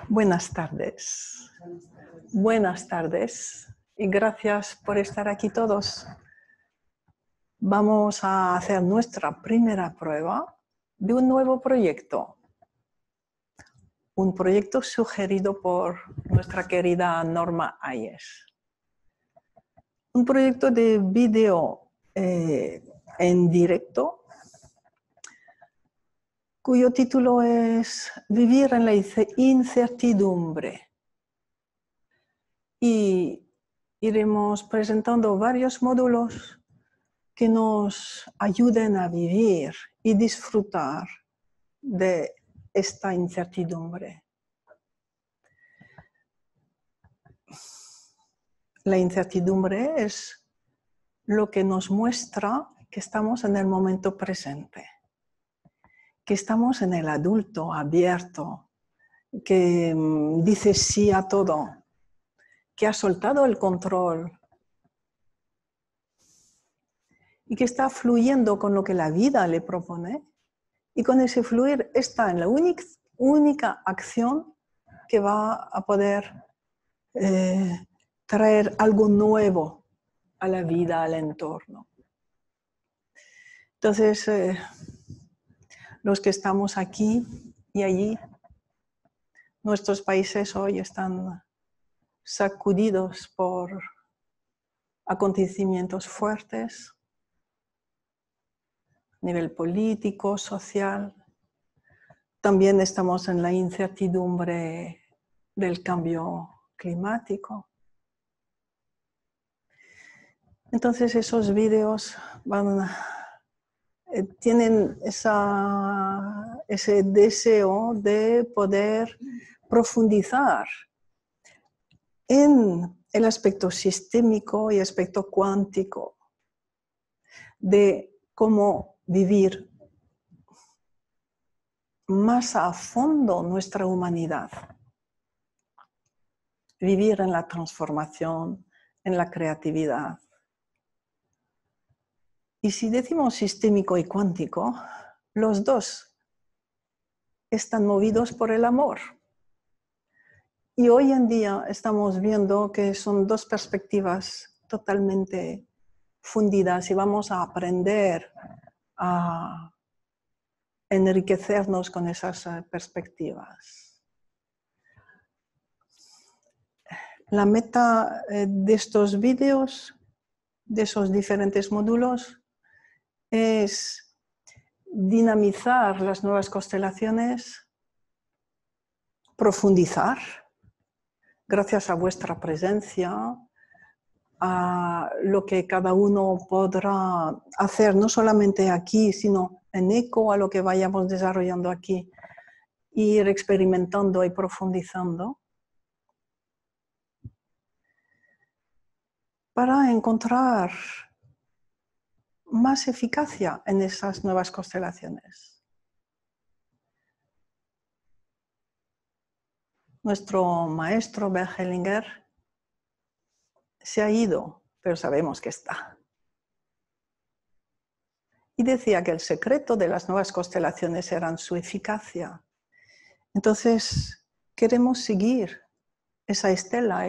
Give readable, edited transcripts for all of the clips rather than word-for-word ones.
Buenas tardes. Buenas tardes y gracias por estar aquí todos. Vamos a hacer nuestra primera prueba de un nuevo proyecto. Un proyecto sugerido por nuestra querida Norma Ayes. Un proyecto de vídeo en directo cuyo título es Vivir en la incertidumbre. Y iremos presentando varios módulos que nos ayuden a vivir y disfrutar de esta incertidumbre. La incertidumbre es lo que nos muestra que estamos en el momento presente, que estamos en el adulto abierto, que dice sí a todo, que ha soltado el control y que está fluyendo con lo que la vida le propone, y con ese fluir está en la única acción que va a poder traer algo nuevo a la vida, al entorno. Entonces, los que estamos aquí y allí, nuestros países hoy están sacudidos por acontecimientos fuertes a nivel político, social. También estamos en la incertidumbre del cambio climático. Entonces esos vídeos tienen ese deseo de poder profundizar en el aspecto sistémico y aspecto cuántico de cómo vivir más a fondo nuestra humanidad. Vivir en la transformación, en la creatividad. Y si decimos sistémico y cuántico, los dos están movidos por el amor. Y hoy en día estamos viendo que son dos perspectivas totalmente fundidas y vamos a aprender a enriquecernos con esas perspectivas. La meta de estos vídeos, de esos diferentes módulos, es dinamizar las nuevas constelaciones, profundizar, gracias a vuestra presencia, a lo que cada uno podrá hacer, no solamente aquí, sino en eco a lo que vayamos desarrollando aquí, ir experimentando y profundizando, para encontrar más eficacia en esas nuevas constelaciones. Nuestro maestro Bert Hellinger se ha ido, pero sabemos que está. Y decía que el secreto de las nuevas constelaciones era su eficacia. Entonces, queremos seguir esa estela,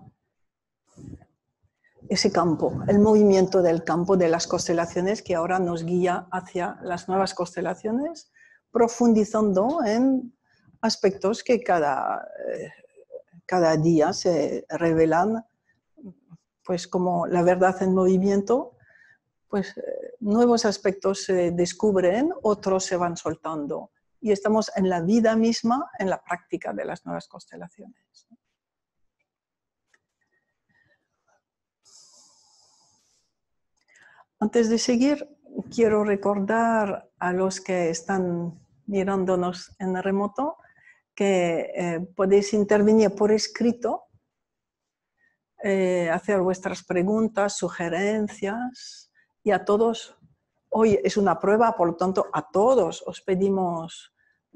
ese campo, el movimiento del campo de las constelaciones que ahora nos guía hacia las nuevas constelaciones, profundizando en aspectos que cada día se revelan, pues como la verdad en movimiento, pues nuevos aspectos se descubren, otros se van soltando. Y estamos en la vida misma, en la práctica de las nuevas constelaciones. Antes de seguir, quiero recordar a los que están mirándonos en remoto que podéis intervenir por escrito, hacer vuestras preguntas, sugerencias, y a todos, hoy es una prueba, por lo tanto a todos os pedimos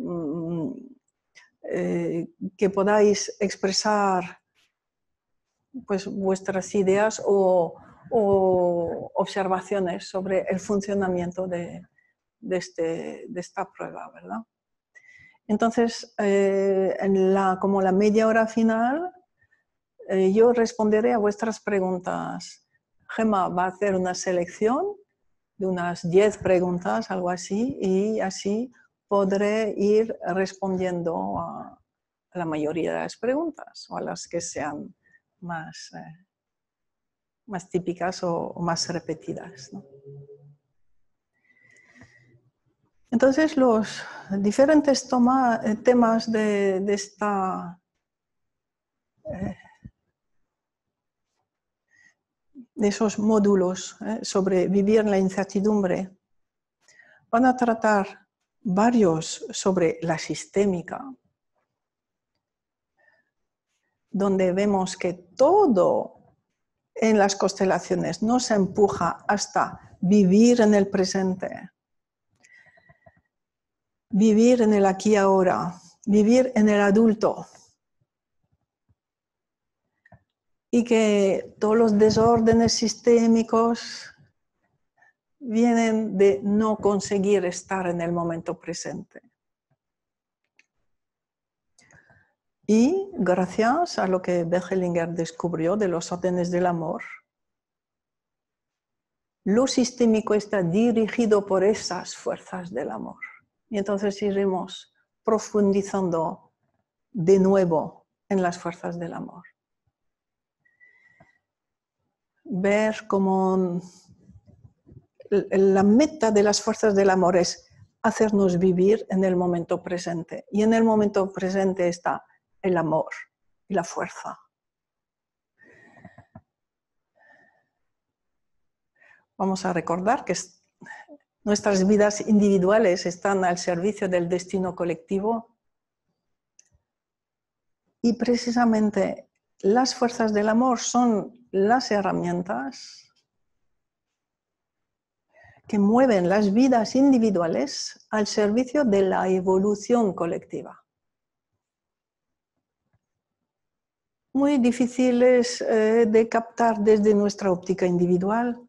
que podáis expresar pues, vuestras ideas o observaciones sobre el funcionamiento de esta prueba, ¿verdad? Entonces, como la media hora final, yo responderé a vuestras preguntas. Gemma va a hacer una selección de unas 10 preguntas, algo así, y así podré ir respondiendo a la mayoría de las preguntas o a las que sean más típicas o más repetidas, ¿no? Entonces, los diferentes temas de esos módulos sobre vivir en la incertidumbre, van a tratar varios sobre la sistémica, donde vemos que todo en las constelaciones nos empuja hasta vivir en el presente, vivir en el aquí y ahora, vivir en el adulto. Y que todos los desórdenes sistémicos vienen de no conseguir estar en el momento presente. Y gracias a lo que Behelinger descubrió de los órdenes del amor, lo sistémico está dirigido por esas fuerzas del amor. Y entonces iremos profundizando de nuevo en las fuerzas del amor. Ver cómo la meta de las fuerzas del amor es hacernos vivir en el momento presente. Y en el momento presente está el amor y la fuerza. Vamos a recordar que nuestras vidas individuales están al servicio del destino colectivo y precisamente las fuerzas del amor son las herramientas que mueven las vidas individuales al servicio de la evolución colectiva. Muy difíciles de captar desde nuestra óptica individual,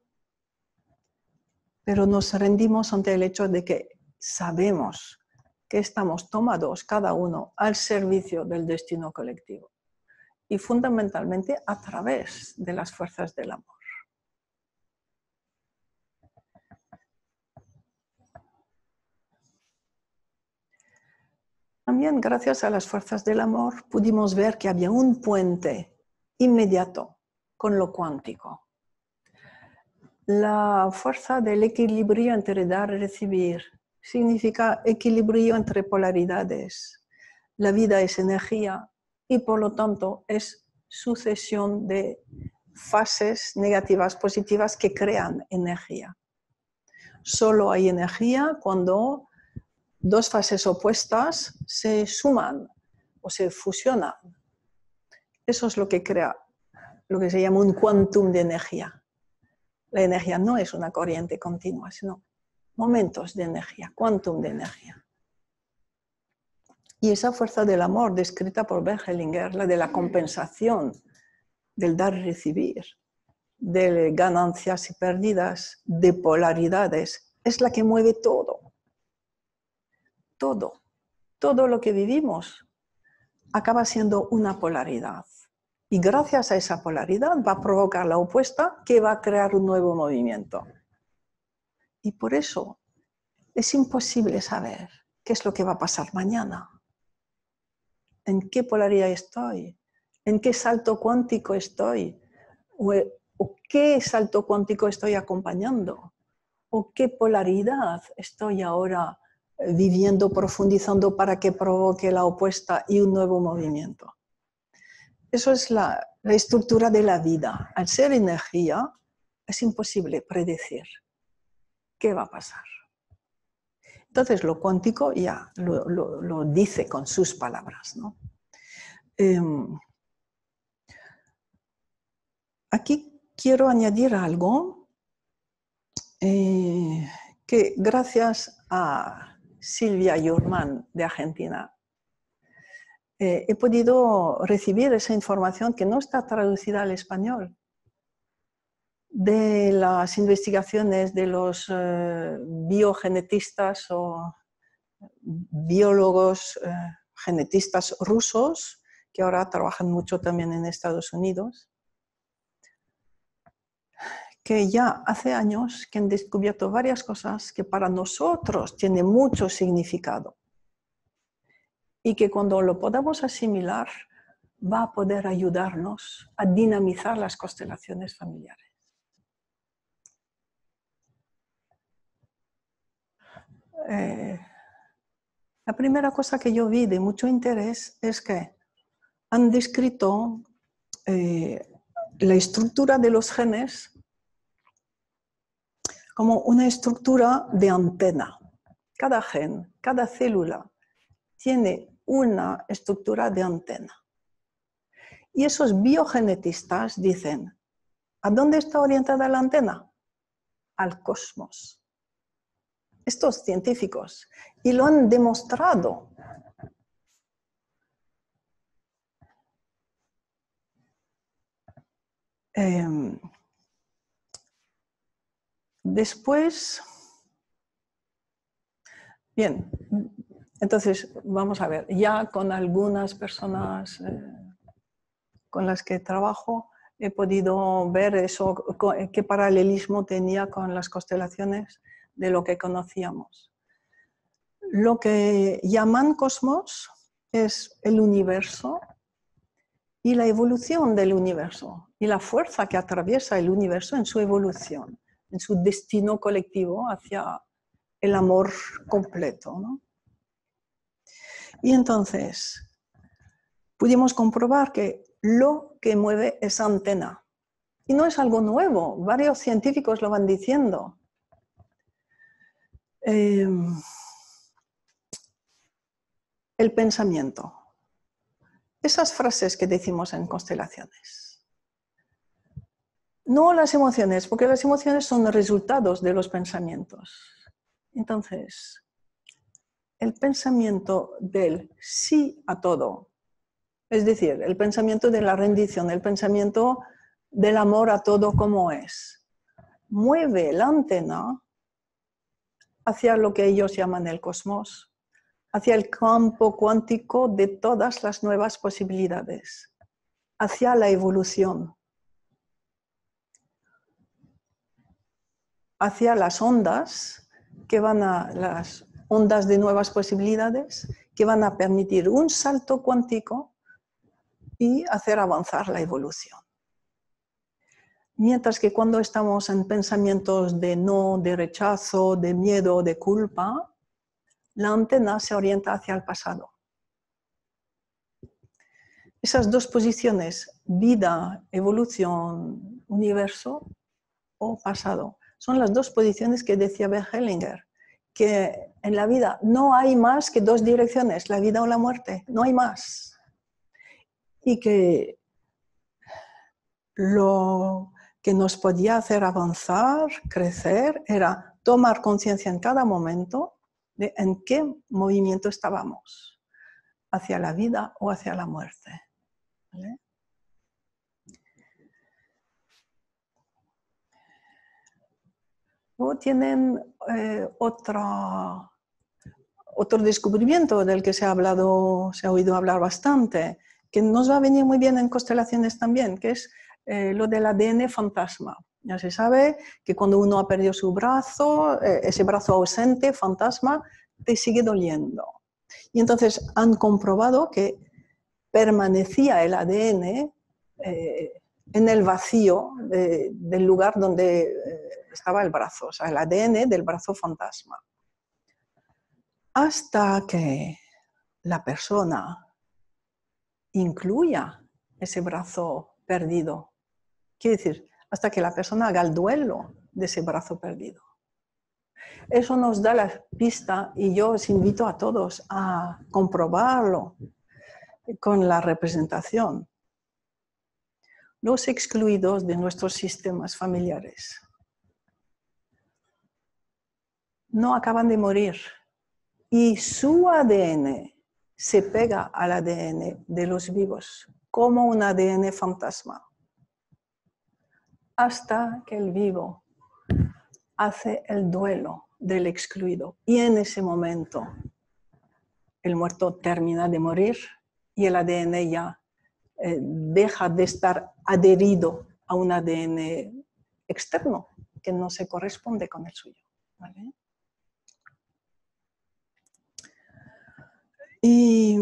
pero nos rendimos ante el hecho de que sabemos que estamos tomados cada uno al servicio del destino colectivo y fundamentalmente a través de las fuerzas del amor. También gracias a las fuerzas del amor pudimos ver que había un puente inmediato con lo cuántico. La fuerza del equilibrio entre dar y recibir significa equilibrio entre polaridades. La vida es energía y por lo tanto es sucesión de fases negativas, positivas que crean energía. Solo hay energía cuando dos fases opuestas se suman o se fusionan. Eso es lo que crea lo que se llama un quantum de energía. La energía no es una corriente continua, sino momentos de energía, quantum de energía. Y esa fuerza del amor descrita por Behelinger, la de la compensación, del dar y recibir, de ganancias y pérdidas, de polaridades, es la que mueve todo. Todo lo que vivimos acaba siendo una polaridad. Y gracias a esa polaridad va a provocar la opuesta que va a crear un nuevo movimiento. Y por eso es imposible saber qué es lo que va a pasar mañana. ¿En qué polaridad estoy? ¿En qué salto cuántico estoy? ¿O qué salto cuántico estoy acompañando? ¿O qué polaridad estoy ahora viviendo, profundizando para que provoque la opuesta y un nuevo movimiento? Eso es la estructura de la vida. Al ser energía, es imposible predecir qué va a pasar. Entonces, lo cuántico ya lo dice con sus palabras, ¿no? Aquí quiero añadir algo que gracias a Silvia Yurman de Argentina he podido recibir esa información que no está traducida al español, de las investigaciones de los biogenetistas o biólogos, genetistas rusos, que ahora trabajan mucho también en Estados Unidos, que ya hace años que han descubierto varias cosas que para nosotros tienen mucho significado y que cuando lo podamos asimilar va a poder ayudarnos a dinamizar las constelaciones familiares. La primera cosa que yo vi de mucho interés es que han descrito la estructura de los genes como una estructura de antena. Cada gen, cada célula tiene una estructura de antena. Y esos biogenetistas dicen, ¿a dónde está orientada la antena? Al cosmos. Estos científicos, y lo han demostrado. Después, bien, entonces vamos a ver, ya con algunas personas con las que trabajo he podido ver eso, qué paralelismo tenía con las constelaciones de lo que conocíamos. Lo que llaman cosmos es el universo y la evolución del universo y la fuerza que atraviesa el universo en su evolución, en su destino colectivo hacia el amor completo, ¿no? Y entonces pudimos comprobar que lo que mueve esa antena, y no es algo nuevo, varios científicos lo van diciendo, el pensamiento. Esas frases que decimos en constelaciones. No las emociones, porque las emociones son resultados de los pensamientos. Entonces, el pensamiento del sí a todo, es decir, el pensamiento de la rendición, el pensamiento del amor a todo como es, mueve la antena hacia lo que ellos llaman el cosmos, hacia el campo cuántico de todas las nuevas posibilidades, hacia la evolución, hacia las ondas las ondas de nuevas posibilidades que van a permitir un salto cuántico y hacer avanzar la evolución. Mientras que cuando estamos en pensamientos de no, de rechazo, de miedo, de culpa, la antena se orienta hacia el pasado. Esas dos posiciones, vida, evolución, universo o pasado, son las dos posiciones que decía Bert Hellinger, que en la vida no hay más que dos direcciones, la vida o la muerte, no hay más. Y que lo que nos podía hacer avanzar, crecer, era tomar conciencia en cada momento de en qué movimiento estábamos, hacia la vida o hacia la muerte. ¿Vale? Luego tienen otro descubrimiento del que se ha oído hablar bastante, que nos va a venir muy bien en constelaciones también, que es lo del ADN fantasma. Ya se sabe que cuando uno ha perdido su brazo, ese brazo ausente, fantasma, te sigue doliendo. Y entonces han comprobado que permanecía el ADN en el vacío del lugar donde estaba el brazo, o sea, el ADN del brazo fantasma. Hasta que la persona incluya ese brazo perdido. Quiere decir, hasta que la persona haga el duelo de ese brazo perdido. Eso nos da la pista y yo os invito a todos a comprobarlo con la representación. Los excluidos de nuestros sistemas familiares no acaban de morir y su ADN se pega al ADN de los vivos como un ADN fantasma hasta que el vivo hace el duelo del excluido y en ese momento el muerto termina de morir y el ADN ya deja de estar adherido a un ADN externo que no se corresponde con el suyo. ¿Vale? Y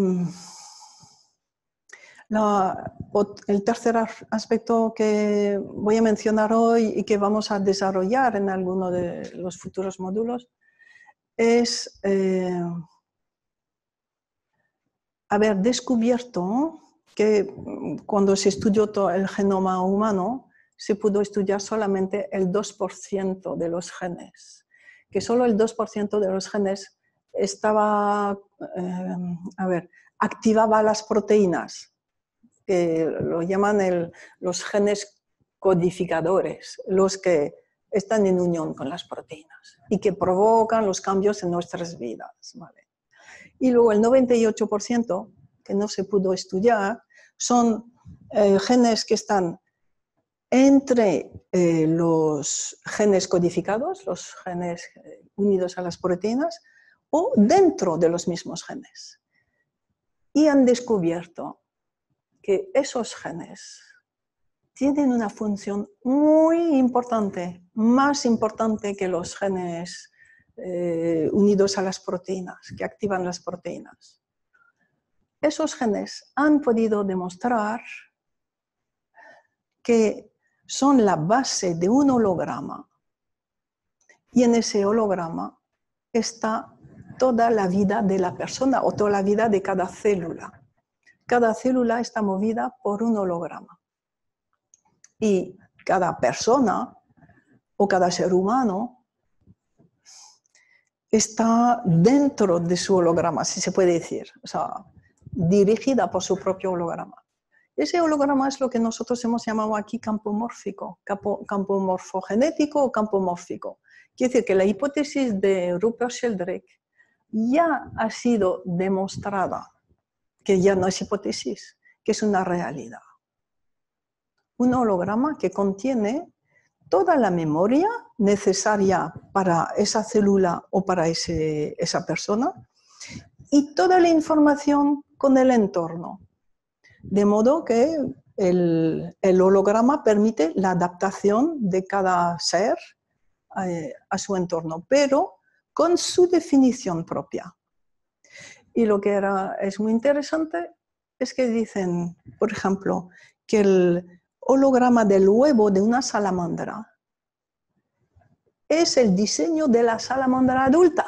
el tercer aspecto que voy a mencionar hoy y que vamos a desarrollar en alguno de los futuros módulos es haber descubierto que cuando se estudió todo el genoma humano se pudo estudiar solamente el 2% de los genes, que solo el 2% de los genes activaba las proteínas, que lo llaman los genes codificadores, los que están en unión con las proteínas y que provocan los cambios en nuestras vidas. ¿Vale? Y luego el 98% que no se pudo estudiar son genes que están entre los genes codificados, los genes unidos a las proteínas, o dentro de los mismos genes. Y han descubierto que esos genes tienen una función muy importante, más importante que los genes unidos a las proteínas, que activan las proteínas. Esos genes han podido demostrar que son la base de un holograma y en ese holograma está toda la vida de la persona o toda la vida de cada célula. Cada célula está movida por un holograma y cada persona o cada ser humano está dentro de su holograma, si se puede decir, o sea, dirigida por su propio holograma. Ese holograma es lo que nosotros hemos llamado aquí campo mórfico, campo morfogenético o campo mórfico. Quiere decir que la hipótesis de Rupert Sheldrake ya ha sido demostrada, que ya no es hipótesis, que es una realidad. Un holograma que contiene toda la memoria necesaria para esa célula o para esa persona y toda la información con el entorno. De modo que el holograma permite la adaptación de cada ser a su entorno, pero con su definición propia. Y lo que es muy interesante es que dicen, por ejemplo, que el holograma del huevo de una salamandra es el diseño de la salamandra adulta.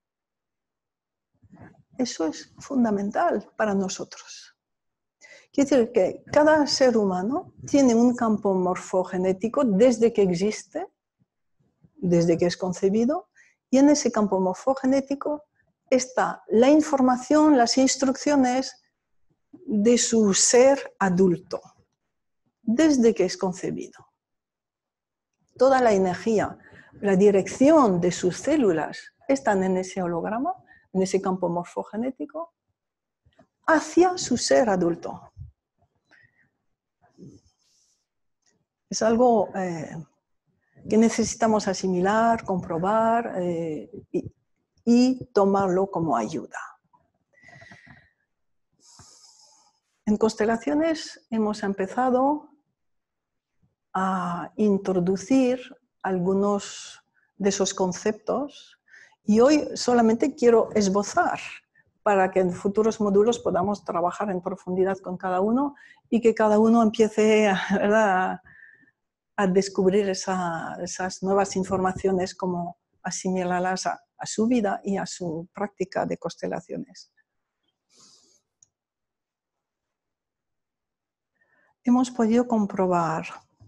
Eso es fundamental para nosotros. Quiere decir que cada ser humano tiene un campo morfogenético desde que existe, desde que es concebido, y en ese campo morfogenético está la información, las instrucciones de su ser adulto, desde que es concebido. Toda la energía, la dirección de sus células están en ese holograma, en ese campo morfogenético, hacia su ser adulto. Es algo que necesitamos asimilar, comprobar y tomarlo como ayuda. En constelaciones hemos empezado a introducir algunos de esos conceptos y hoy solamente quiero esbozar para que en futuros módulos podamos trabajar en profundidad con cada uno y que cada uno empiece a descubrir esas nuevas informaciones, como asimilarlas a su vida y a su práctica de constelaciones. Hemos podido comprobar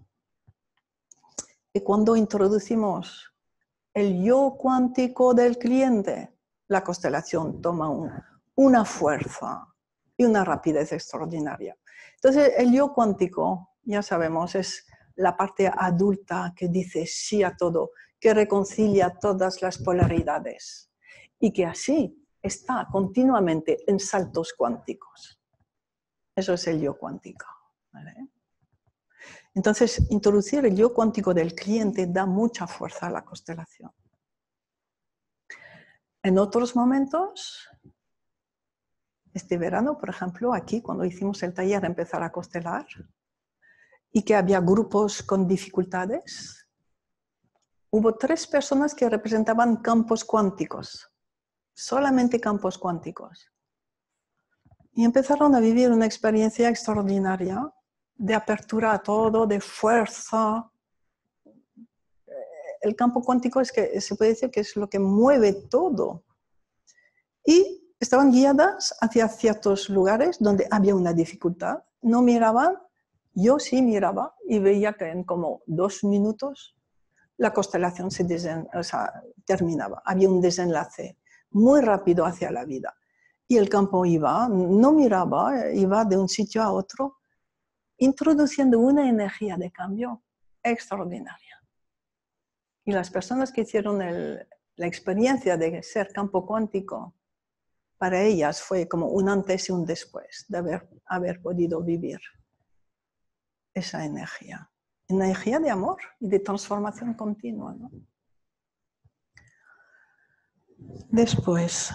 que cuando introducimos el yo cuántico del cliente, la constelación toma una fuerza y una rapidez extraordinaria. Entonces, el yo cuántico, ya sabemos, es la parte adulta que dice sí a todo, que reconcilia todas las polaridades y que así está continuamente en saltos cuánticos. Eso es el yo cuántico. ¿Vale? Entonces, introducir el yo cuántico del cliente da mucha fuerza a la constelación. En otros momentos, este verano, por ejemplo, aquí cuando hicimos el taller Empezar a constelar, y que había grupos con dificultades, hubo 3 personas que representaban campos cuánticos, solamente campos cuánticos. Y empezaron a vivir una experiencia extraordinaria de apertura a todo, de fuerza. El campo cuántico es que se puede decir que es lo que mueve todo. Y estaban guiadas hacia ciertos lugares donde había una dificultad. No miraban, yo sí miraba y veía que en como 2 minutos la constelación terminaba. Había un desenlace muy rápido hacia la vida. Y el campo iba, no miraba, iba de un sitio a otro, introduciendo una energía de cambio extraordinaria. Y las personas que hicieron la experiencia de ser campo cuántico, para ellas fue como un antes y un después de haber podido vivir esa energía. Energía de amor y de transformación continua, ¿no? Después,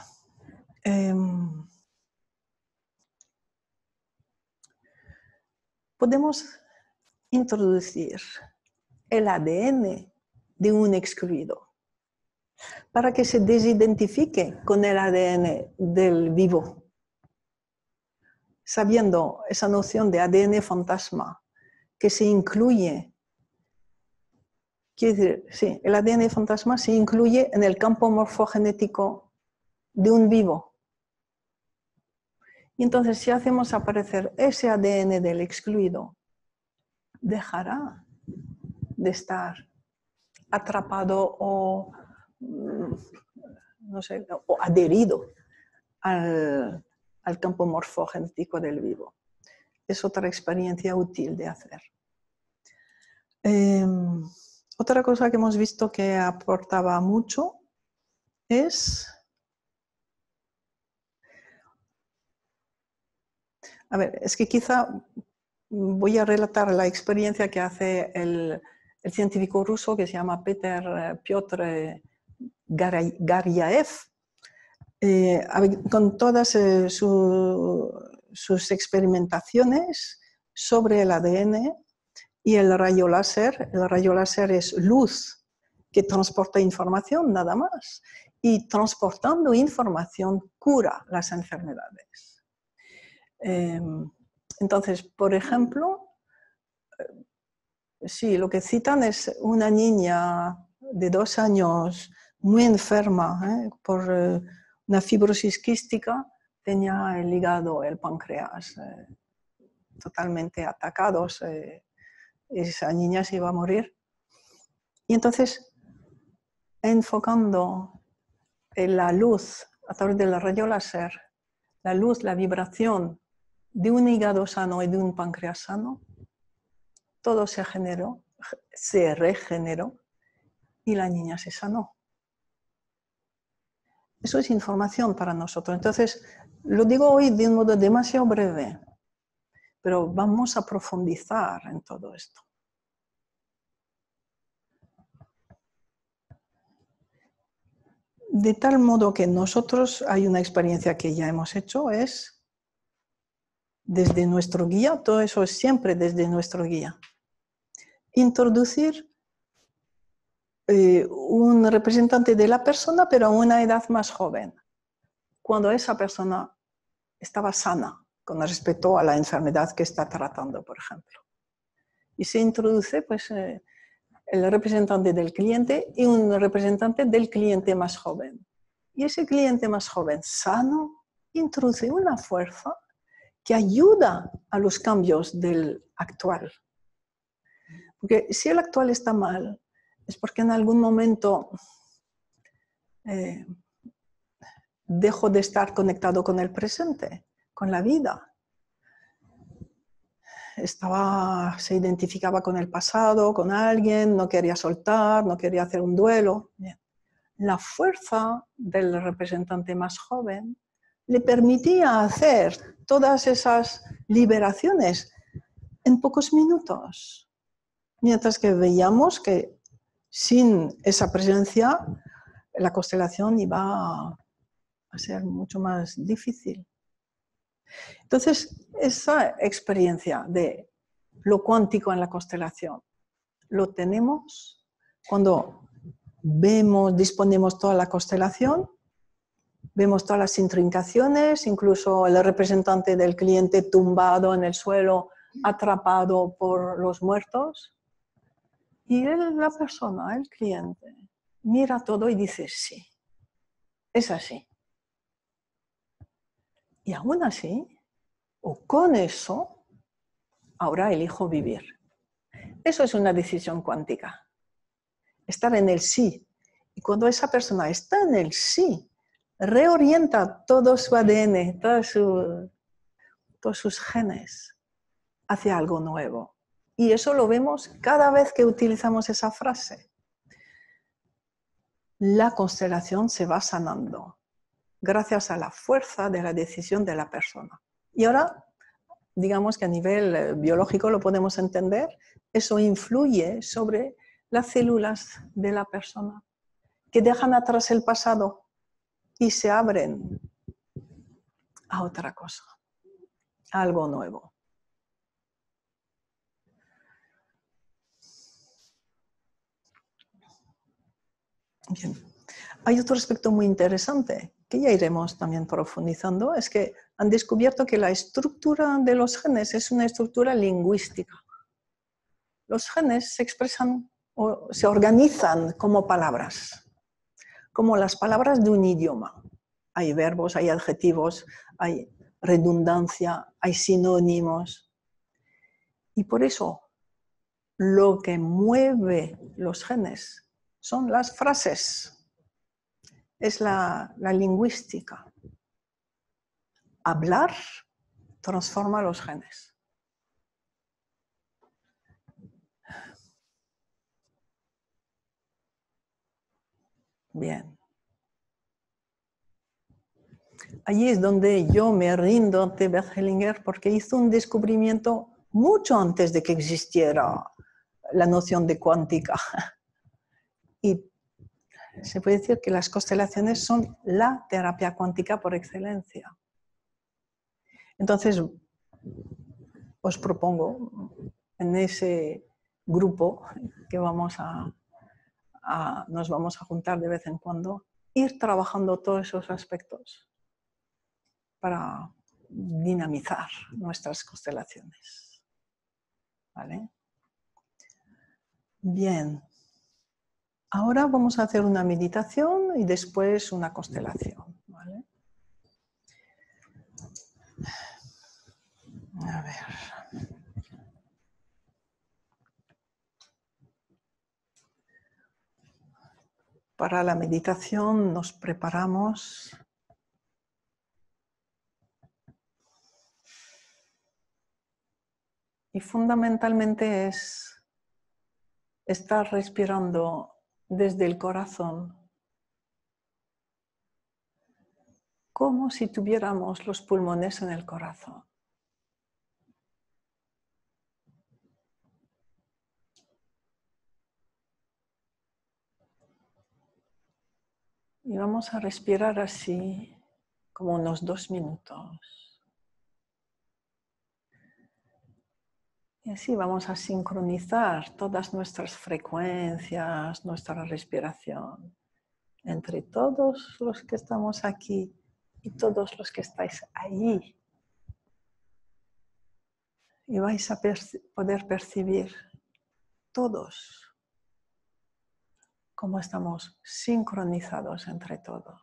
podemos introducir el ADN de un excluido para que se desidentifique con el ADN del vivo, sabiendo esa noción de ADN fantasma que se incluye. Quiere decir, sí, el ADN fantasma se incluye en el campo morfogenético de un vivo. Y entonces, si hacemos aparecer ese ADN del excluido, dejará de estar atrapado o, no sé, o adherido al campo morfogenético del vivo. Es otra experiencia útil de hacer. Otra cosa que hemos visto que aportaba mucho es... A ver, es que quizá voy a relatar la experiencia que hace el científico ruso que se llama Piotr Garyaev, con todas sus experimentaciones sobre el ADN y el rayo láser. El rayo láser es luz que transporta información, nada más. Y transportando información cura las enfermedades. Entonces, por ejemplo, sí, lo que citan es una niña de 2 años muy enferma por una fibrosis quística, tenía el hígado, el páncreas totalmente atacados, esa niña se iba a morir. Y entonces, enfocando la luz a través del rayo láser, la luz, la vibración de un hígado sano y de un páncreas sano, todo se regeneró y la niña se sanó. Eso es información para nosotros. Entonces, lo digo hoy de un modo demasiado breve, pero vamos a profundizar en todo esto. De tal modo que nosotros, hay una experiencia que ya hemos hecho, es desde nuestro guía, todo eso es siempre desde nuestro guía. Introducir un representante de la persona, pero a una edad más joven, cuando esa persona estaba sana con respecto a la enfermedad que está tratando, por ejemplo. Y se introduce pues, el representante del cliente y un representante del cliente más joven. Y ese cliente más joven, sano, introduce una fuerza que ayuda a los cambios del actual. Porque si el actual está mal, es porque en algún momento dejo de estar conectado con el presente, con la vida. Se identificaba con el pasado, con alguien, no quería soltar, no quería hacer un duelo. Bien. La fuerza del representante más joven le permitía hacer todas esas liberaciones en pocos minutos. Mientras que veíamos que sin esa presencia la constelación iba a ser mucho más difícil. Entonces, esa experiencia de lo cuántico en la constelación lo tenemos cuando disponemos toda la constelación, vemos todas las intrincaciones, incluso el representante del cliente tumbado en el suelo, atrapado por los muertos. Y la persona, el cliente, mira todo y dice, sí, es así. Y aún así, o con eso, ahora elijo vivir. Eso es una decisión cuántica. Estar en el sí. Y cuando esa persona está en el sí, reorienta todo su ADN, todos sus genes hacia algo nuevo. Y eso lo vemos cada vez que utilizamos esa frase. La constelación se va sanando gracias a la fuerza de la decisión de la persona. Y ahora, digamos que a nivel biológico lo podemos entender, eso influye sobre las células de la persona, que dejan atrás el pasado y se abren a otra cosa, a algo nuevo. Bien. Hay otro aspecto muy interesante que ya iremos también profundizando, es que han descubierto que la estructura de los genes es una estructura lingüística. Los genes se expresan o se organizan como palabras, como las palabras de un idioma. Hay verbos, hay adjetivos, hay redundancia, hay sinónimos. Y por eso lo que mueve los genes son las frases. Es la lingüística. Hablar transforma los genes. Bien. Allí es donde yo me rindo ante Bert Hellinger porque hizo un descubrimiento mucho antes de que existiera la noción de cuántica. Y se puede decir que las constelaciones son la terapia cuántica por excelencia. Entonces, os propongo en ese grupo que nos vamos a juntar de vez en cuando, ir trabajando todos esos aspectos para dinamizar nuestras constelaciones. ¿Vale? Bien. Ahora vamos a hacer una meditación y después una constelación. ¿Vale? A ver. Para la meditación nos preparamos y fundamentalmente es estar respirando desde el corazón, como si tuviéramos los pulmones en el corazón. Y vamos a respirar así como unos 2 minutos. Y así vamos a sincronizar todas nuestras frecuencias, nuestra respiración, entre todos los que estamos aquí y todos los que estáis allí. Y vais a poder percibir todos cómo estamos sincronizados entre todos.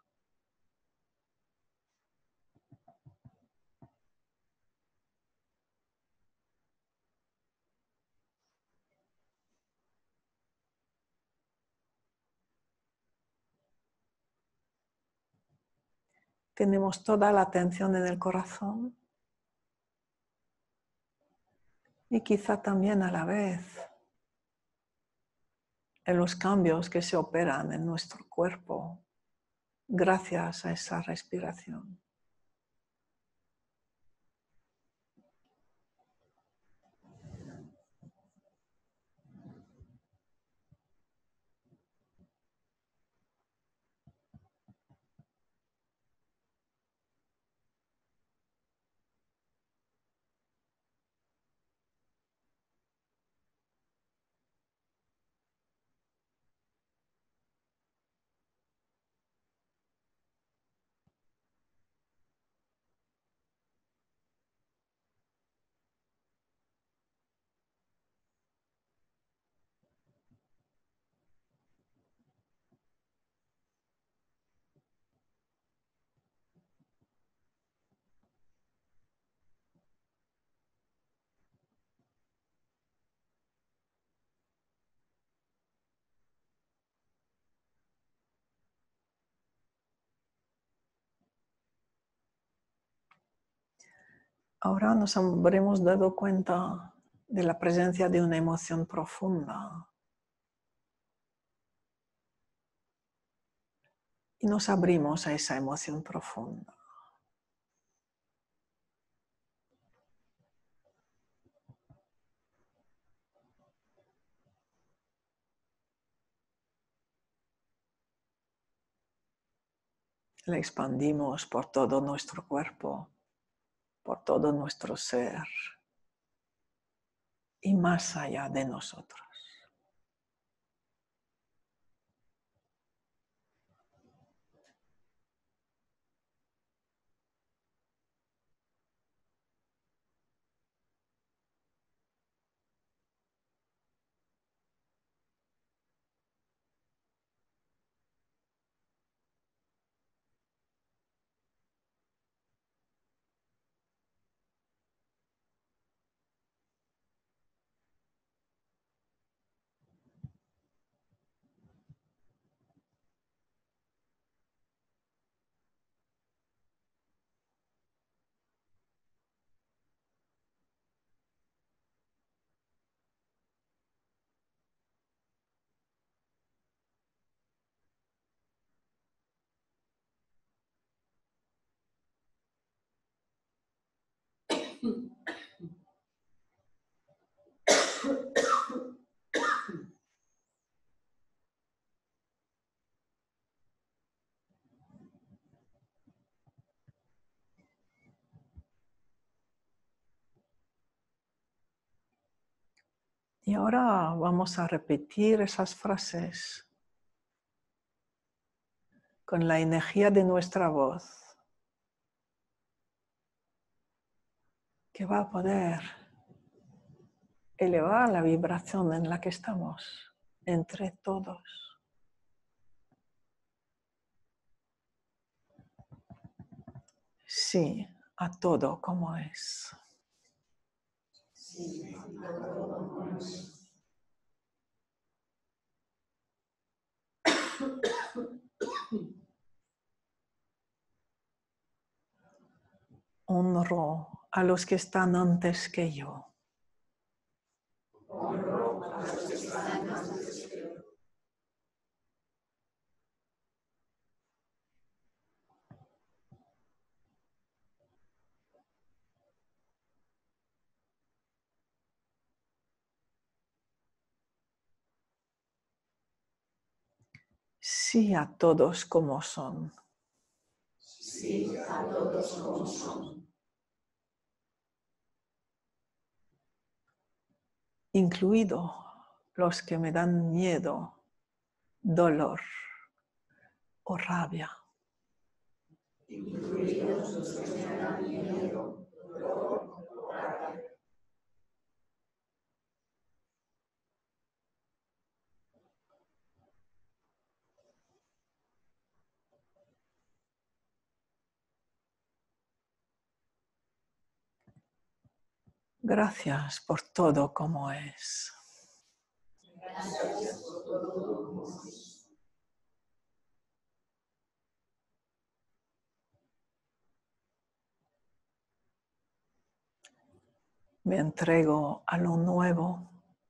Tenemos toda la atención en el corazón y quizá también a la vez en los cambios que se operan en nuestro cuerpo gracias a esa respiración. Ahora nos habremos dado cuenta de la presencia de una emoción profunda y nos abrimos a esa emoción profunda. La expandimos por todo nuestro cuerpo, por todo nuestro ser y más allá de nosotros. Y ahora vamos a repetir esas frases con la energía de nuestra voz, que va a poder elevar la vibración en la que estamos entre todos. Sí, a todo como es. Sí, a todo como es. Honro a los que están antes que yo. Honro a los que están antes que yo. Sí a todos como son. Sí a todos como son. Incluido los que me dan miedo, dolor o rabia. Incluidos los que me dan miedo, dolor o rabia. Gracias por todo como es. Gracias por todo como es. Me entrego a lo nuevo.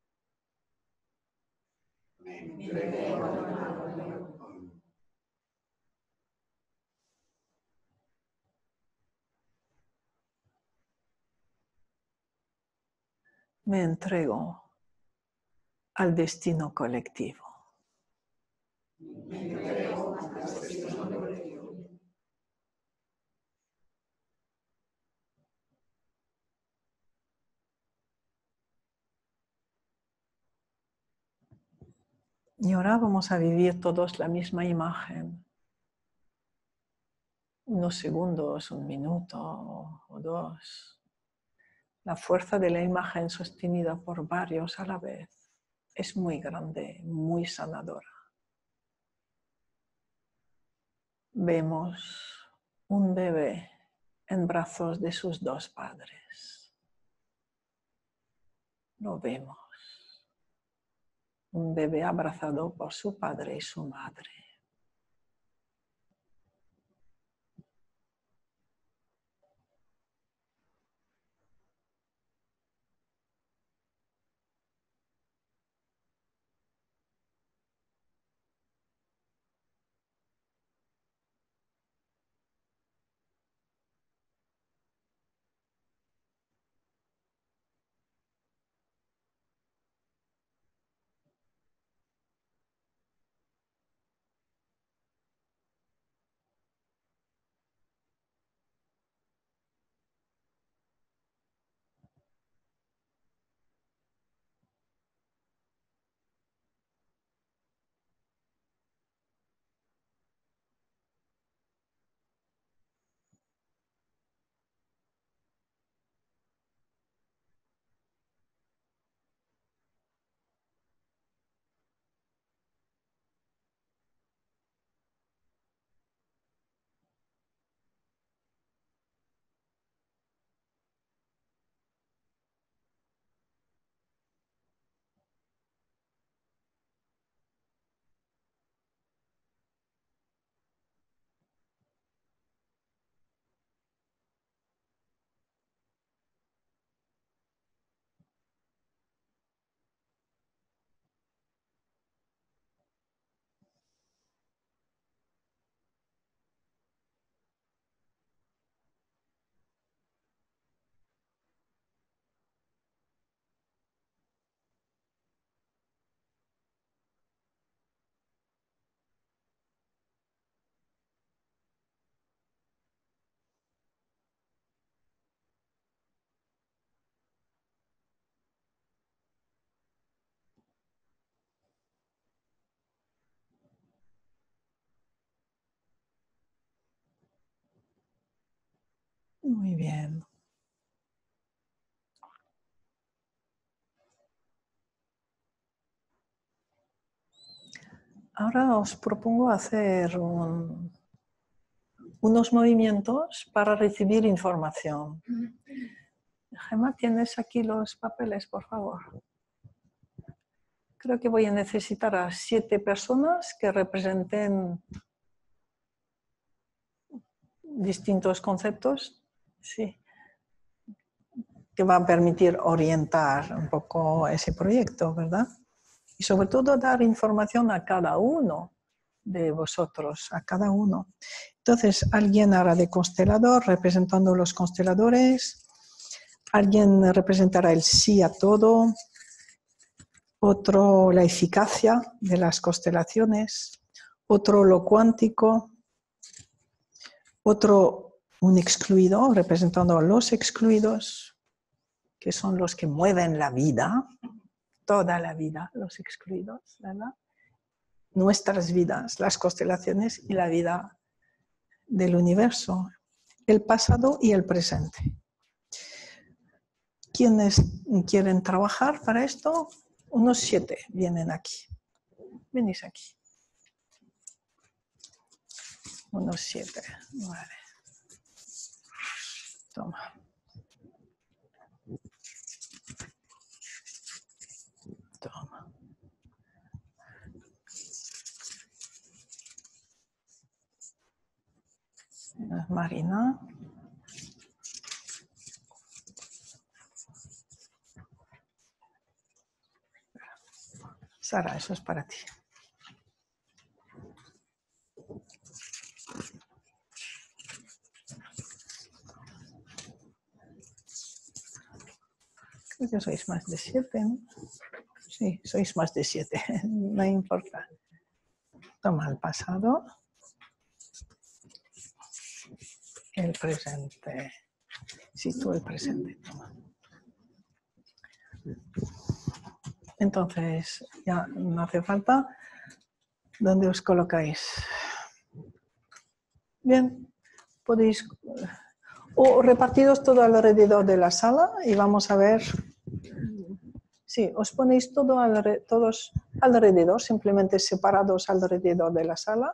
Me entrego a lo nuevo. Me entrego al destino colectivo. Me entrego al destino colectivo. Y ahora vamos a vivir todos la misma imagen. Unos segundos, un minuto o dos. La fuerza de la imagen sostenida por varios a la vez es muy grande, muy sanadora. Vemos un bebé en brazos de sus dos padres. Lo vemos. Un bebé abrazado por su padre y su madre. Muy bien. Ahora os propongo hacer unos movimientos para recibir información. Gemma, ¿tienes aquí los papeles, por favor? Creo que voy a necesitar a 7 personas que representen distintos conceptos, sí, que van a permitir orientar un poco ese proyecto, ¿verdad? Y sobre todo dar información a cada uno de vosotros, a cada uno. Entonces, alguien hará de constelador, representando los consteladores, alguien representará el sí a todo, otro la eficacia de las constelaciones, otro lo cuántico, otro un excluido, representando a los excluidos, que son los que mueven la vida, toda la vida, los excluidos, ¿verdad? Nuestras vidas, las constelaciones y la vida del universo, el pasado y el presente. ¿Quiénes quieren trabajar para esto? Unos 7 vienen aquí. Venís aquí. Unos 7. Vale. Toma. Toma. Marina. Sara, eso es para ti. Creo que sois más de 7, ¿no? Sí, sois más de 7, no importa. Toma el pasado, el presente. Sí, tú el presente, toma. Entonces, ya no hace falta. ¿Dónde os colocáis? Bien, podéis... O repartidos todo alrededor de la sala y vamos a ver... Sí, os ponéis todos alrededor, simplemente separados alrededor de la sala.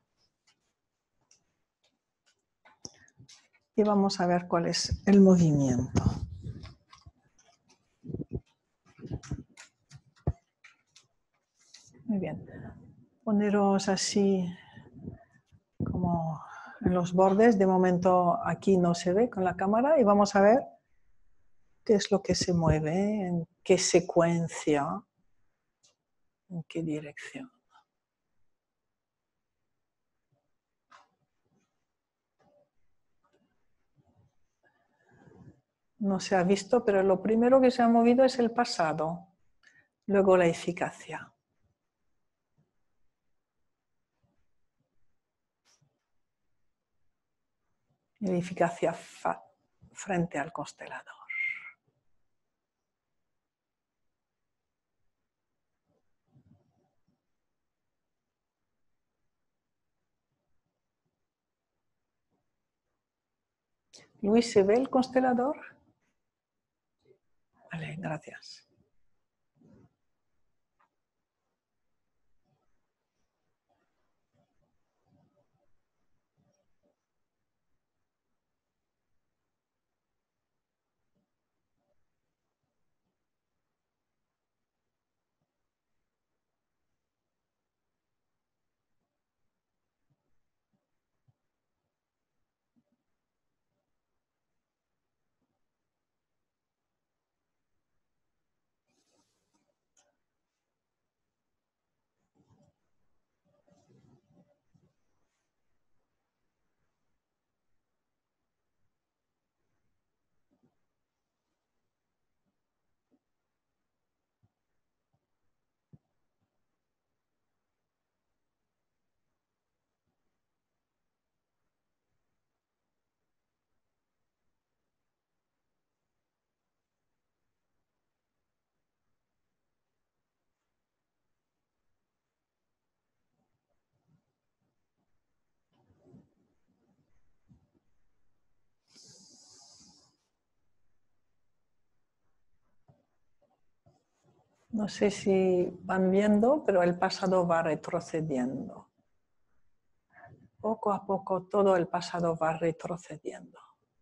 Y vamos a ver cuál es el movimiento. Muy bien. Poneros así como en los bordes. De momento aquí no se ve con la cámara y vamos a ver qué es lo que se mueve, en qué secuencia, en qué dirección. No se ha visto, pero lo primero que se ha movido es el pasado, luego la eficacia. Y la eficacia frente al constelador. Luis, ¿se ve el constelador? Vale, gracias. No sé si van viendo, pero el pasado va retrocediendo. Poco a poco todo el pasado va retrocediendo.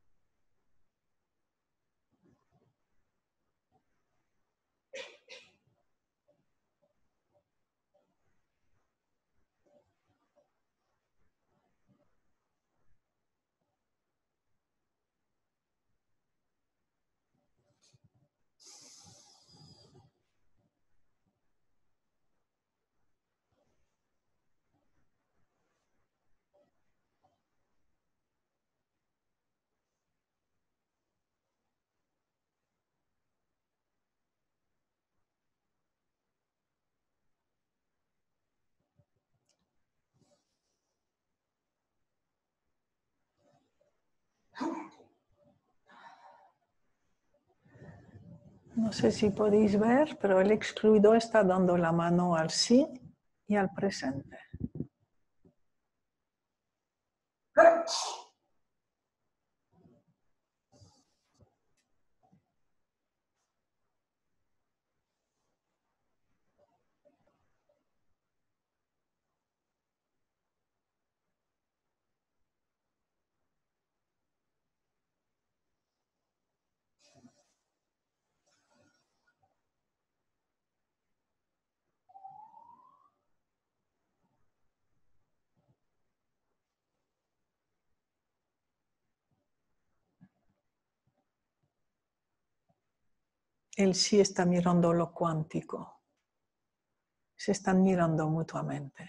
No sé si podéis ver, pero el excluido está dando la mano al sí y al presente. El sí está mirando lo cuántico. Se están mirando mutuamente.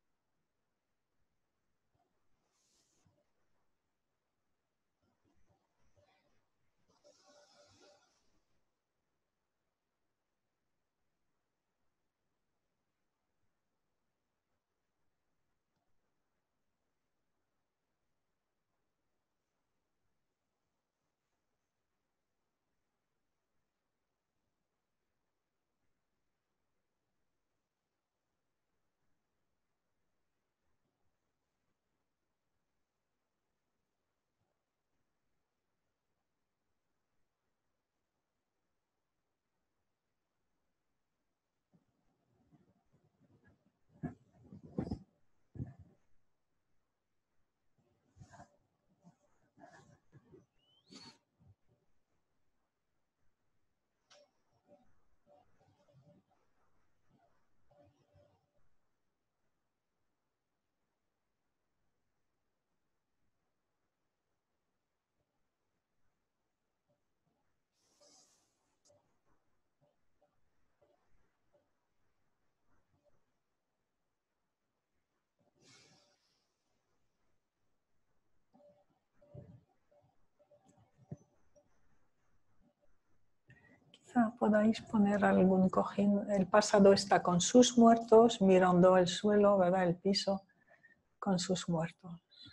Quizá podáis poner algún cojín. El pasado está con sus muertos, mirando el suelo, ¿verdad? El piso, con sus muertos.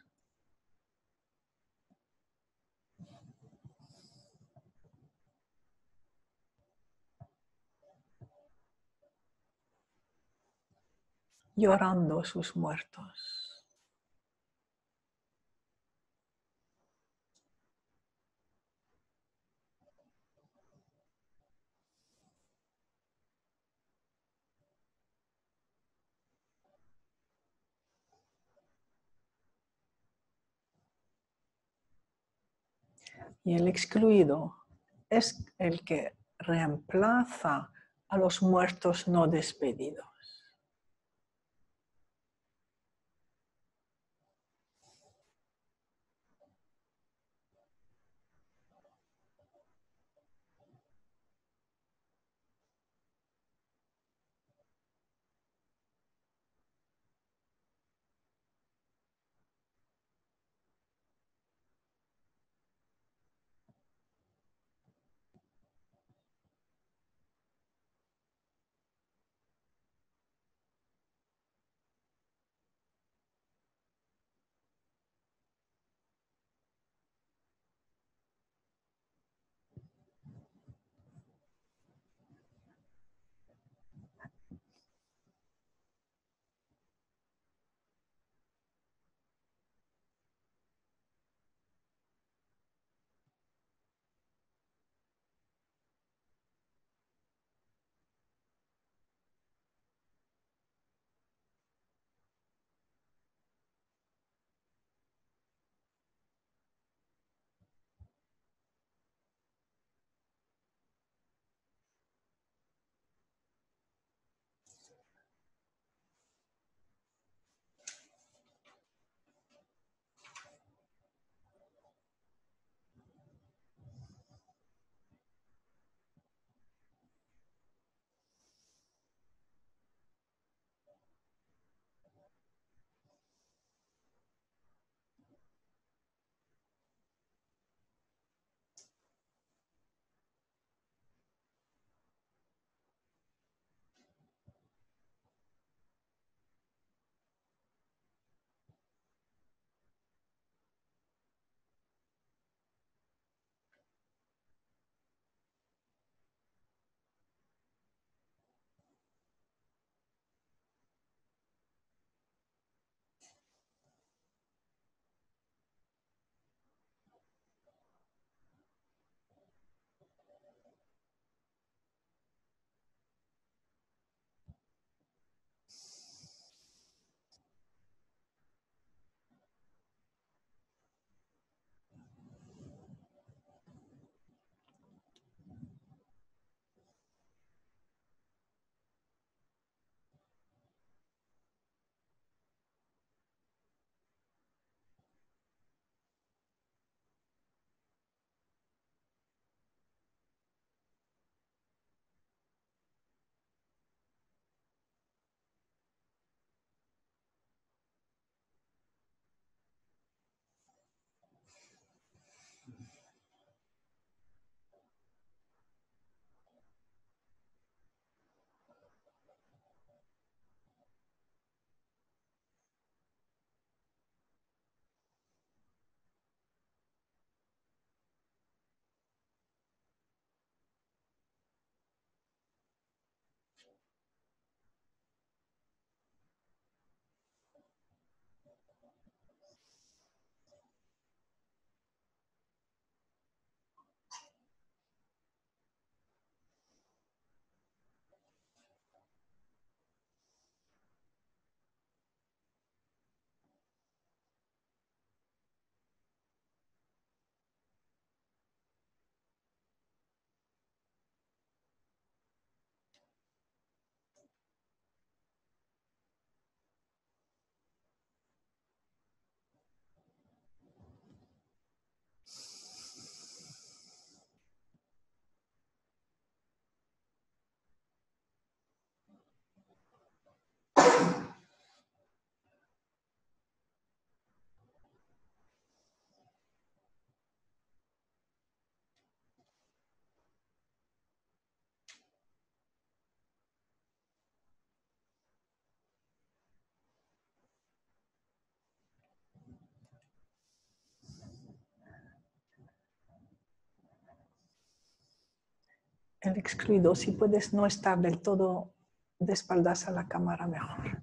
Llorando sus muertos. Y el excluido es el que reemplaza a los muertos no despedidos. El excluido, si puedes no estar del todo de espaldas a la cámara, mejor.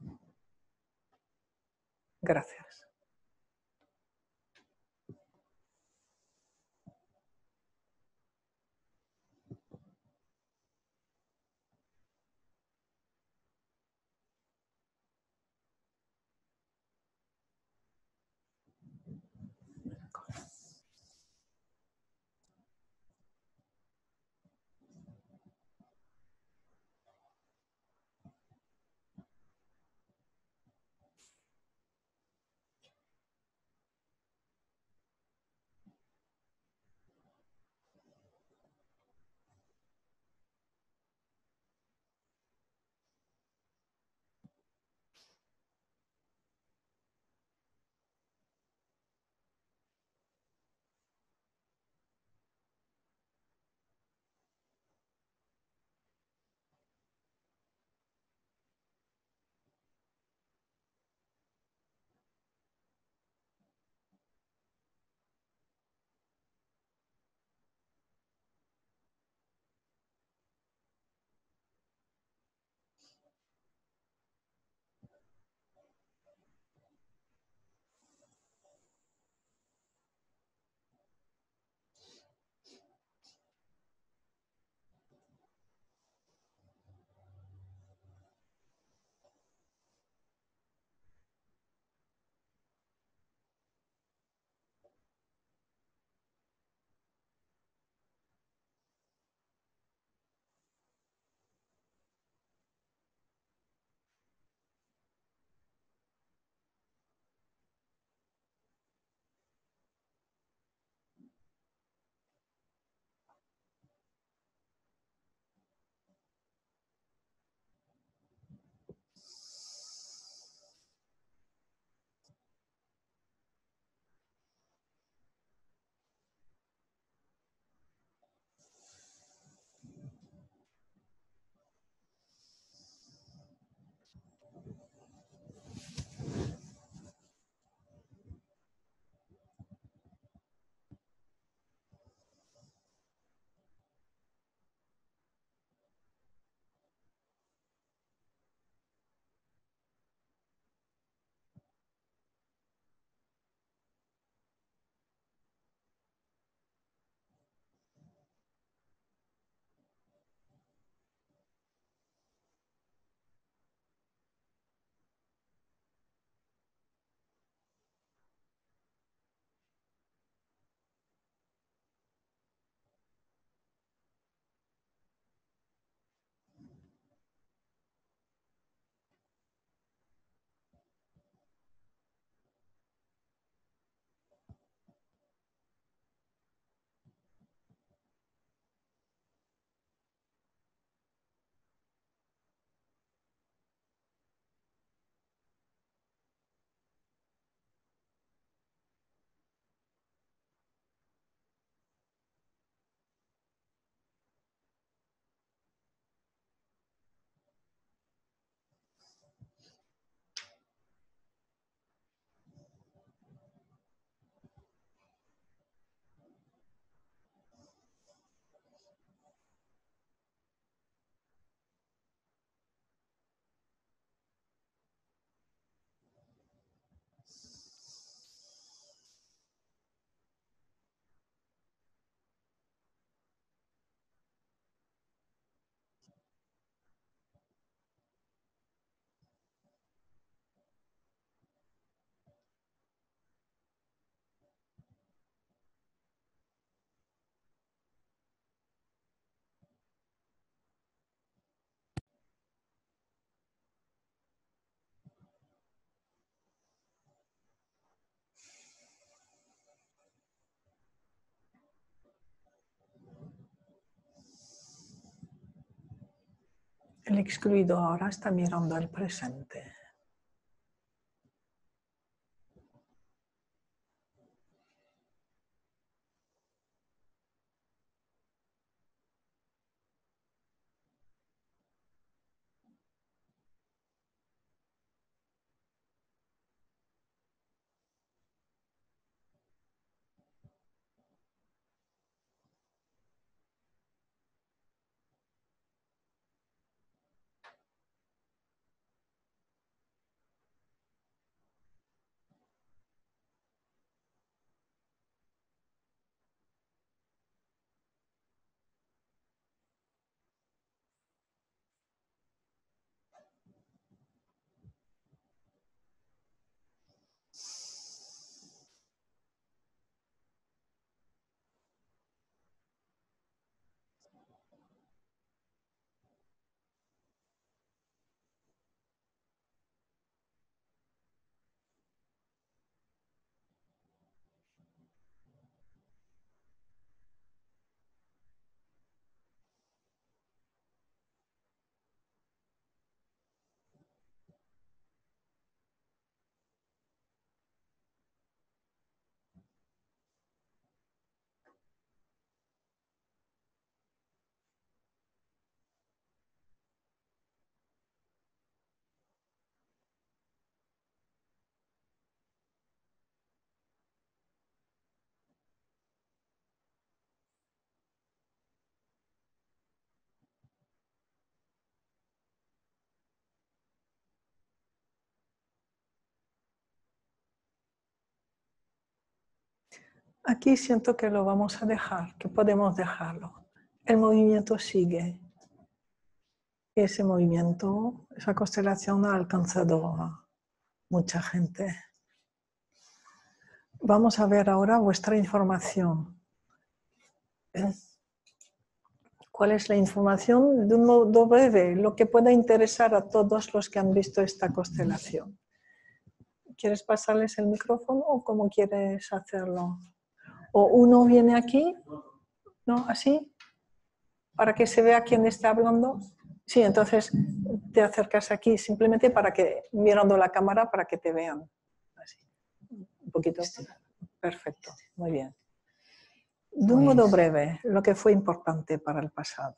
Gracias. El excluido ahora está mirando el presente. Aquí siento que lo vamos a dejar, que podemos dejarlo. El movimiento sigue. Ese movimiento, esa constelación ha alcanzado a mucha gente. Vamos a ver ahora vuestra información. ¿Cuál es la información? De un modo breve, lo que pueda interesar a todos los que han visto esta constelación. ¿Quieres pasarles el micrófono o cómo quieres hacerlo? ¿O uno viene aquí? ¿No? ¿Así? ¿Para que se vea quién está hablando? Sí, entonces te acercas aquí simplemente para que, mirando la cámara, para que te vean. Así. Un poquito. Perfecto, muy bien. De un modo breve, lo que fue importante para el pasado.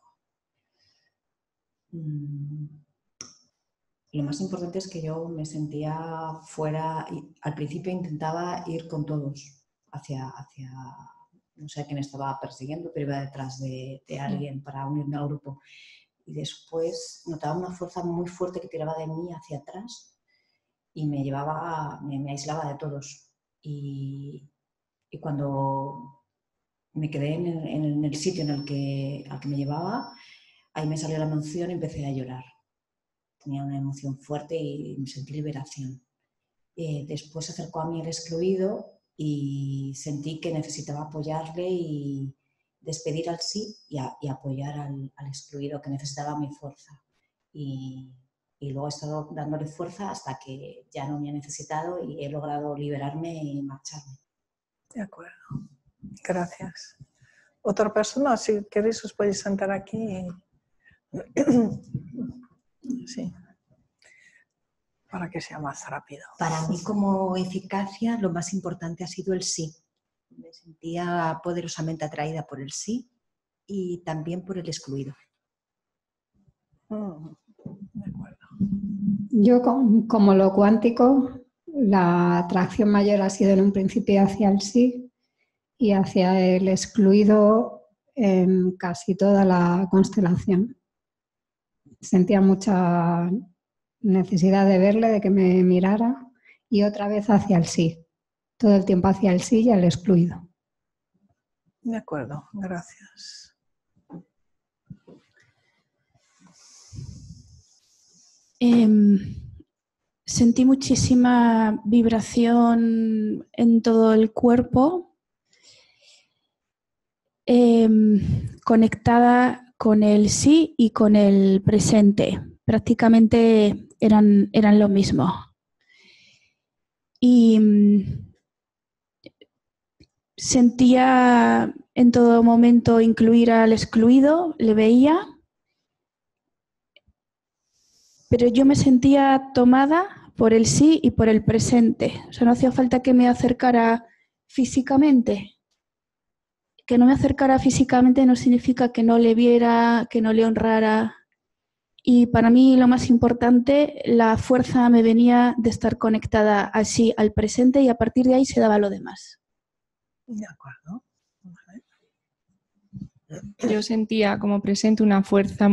Lo más importante es que yo me sentía fuera y al principio intentaba ir con todos hacia no sé a quién estaba persiguiendo, pero iba detrás de alguien para unirme al grupo. Y después notaba una fuerza muy fuerte que tiraba de mí hacia atrás y me aislaba de todos. Y cuando me quedé en el sitio al que me llevaba, ahí me salió la emoción y empecé a llorar. Tenía una emoción fuerte y me sentí liberación. Después se acercó a mí el excluido y sentí que necesitaba apoyarle y despedir al sí y apoyar al excluido, que necesitaba mi fuerza. Y luego he estado dándole fuerza hasta que ya no me ha necesitado y he logrado liberarme y marcharme. De acuerdo. Gracias. Otra persona, si queréis, os podéis sentar aquí. Sí. Para que sea más rápido. Para mí, como eficacia, lo más importante ha sido el sí. Me sentía poderosamente atraída por el sí y también por el excluido. De acuerdo. Yo, como lo cuántico, la atracción mayor ha sido en un principio hacia el sí y hacia el excluido en casi toda la constelación. Sentía mucha necesidad de verle, de que me mirara, y otra vez hacia el sí. Todo el tiempo hacia el sí y al excluido. De acuerdo, gracias. Sentí muchísima vibración en todo el cuerpo, conectada con el sí y con el presente. Prácticamente eran lo mismo. Y sentía en todo momento incluir al excluido, le veía, pero yo me sentía tomada por el sí y por el presente. O sea, no hacía falta que me acercara físicamente. Que no me acercara físicamente no significa que no le viera, que no le honrara. Y para mí lo más importante, la fuerza me venía de estar conectada así al presente y a partir de ahí se daba lo demás. De acuerdo. Yo sentía como presente una fuerza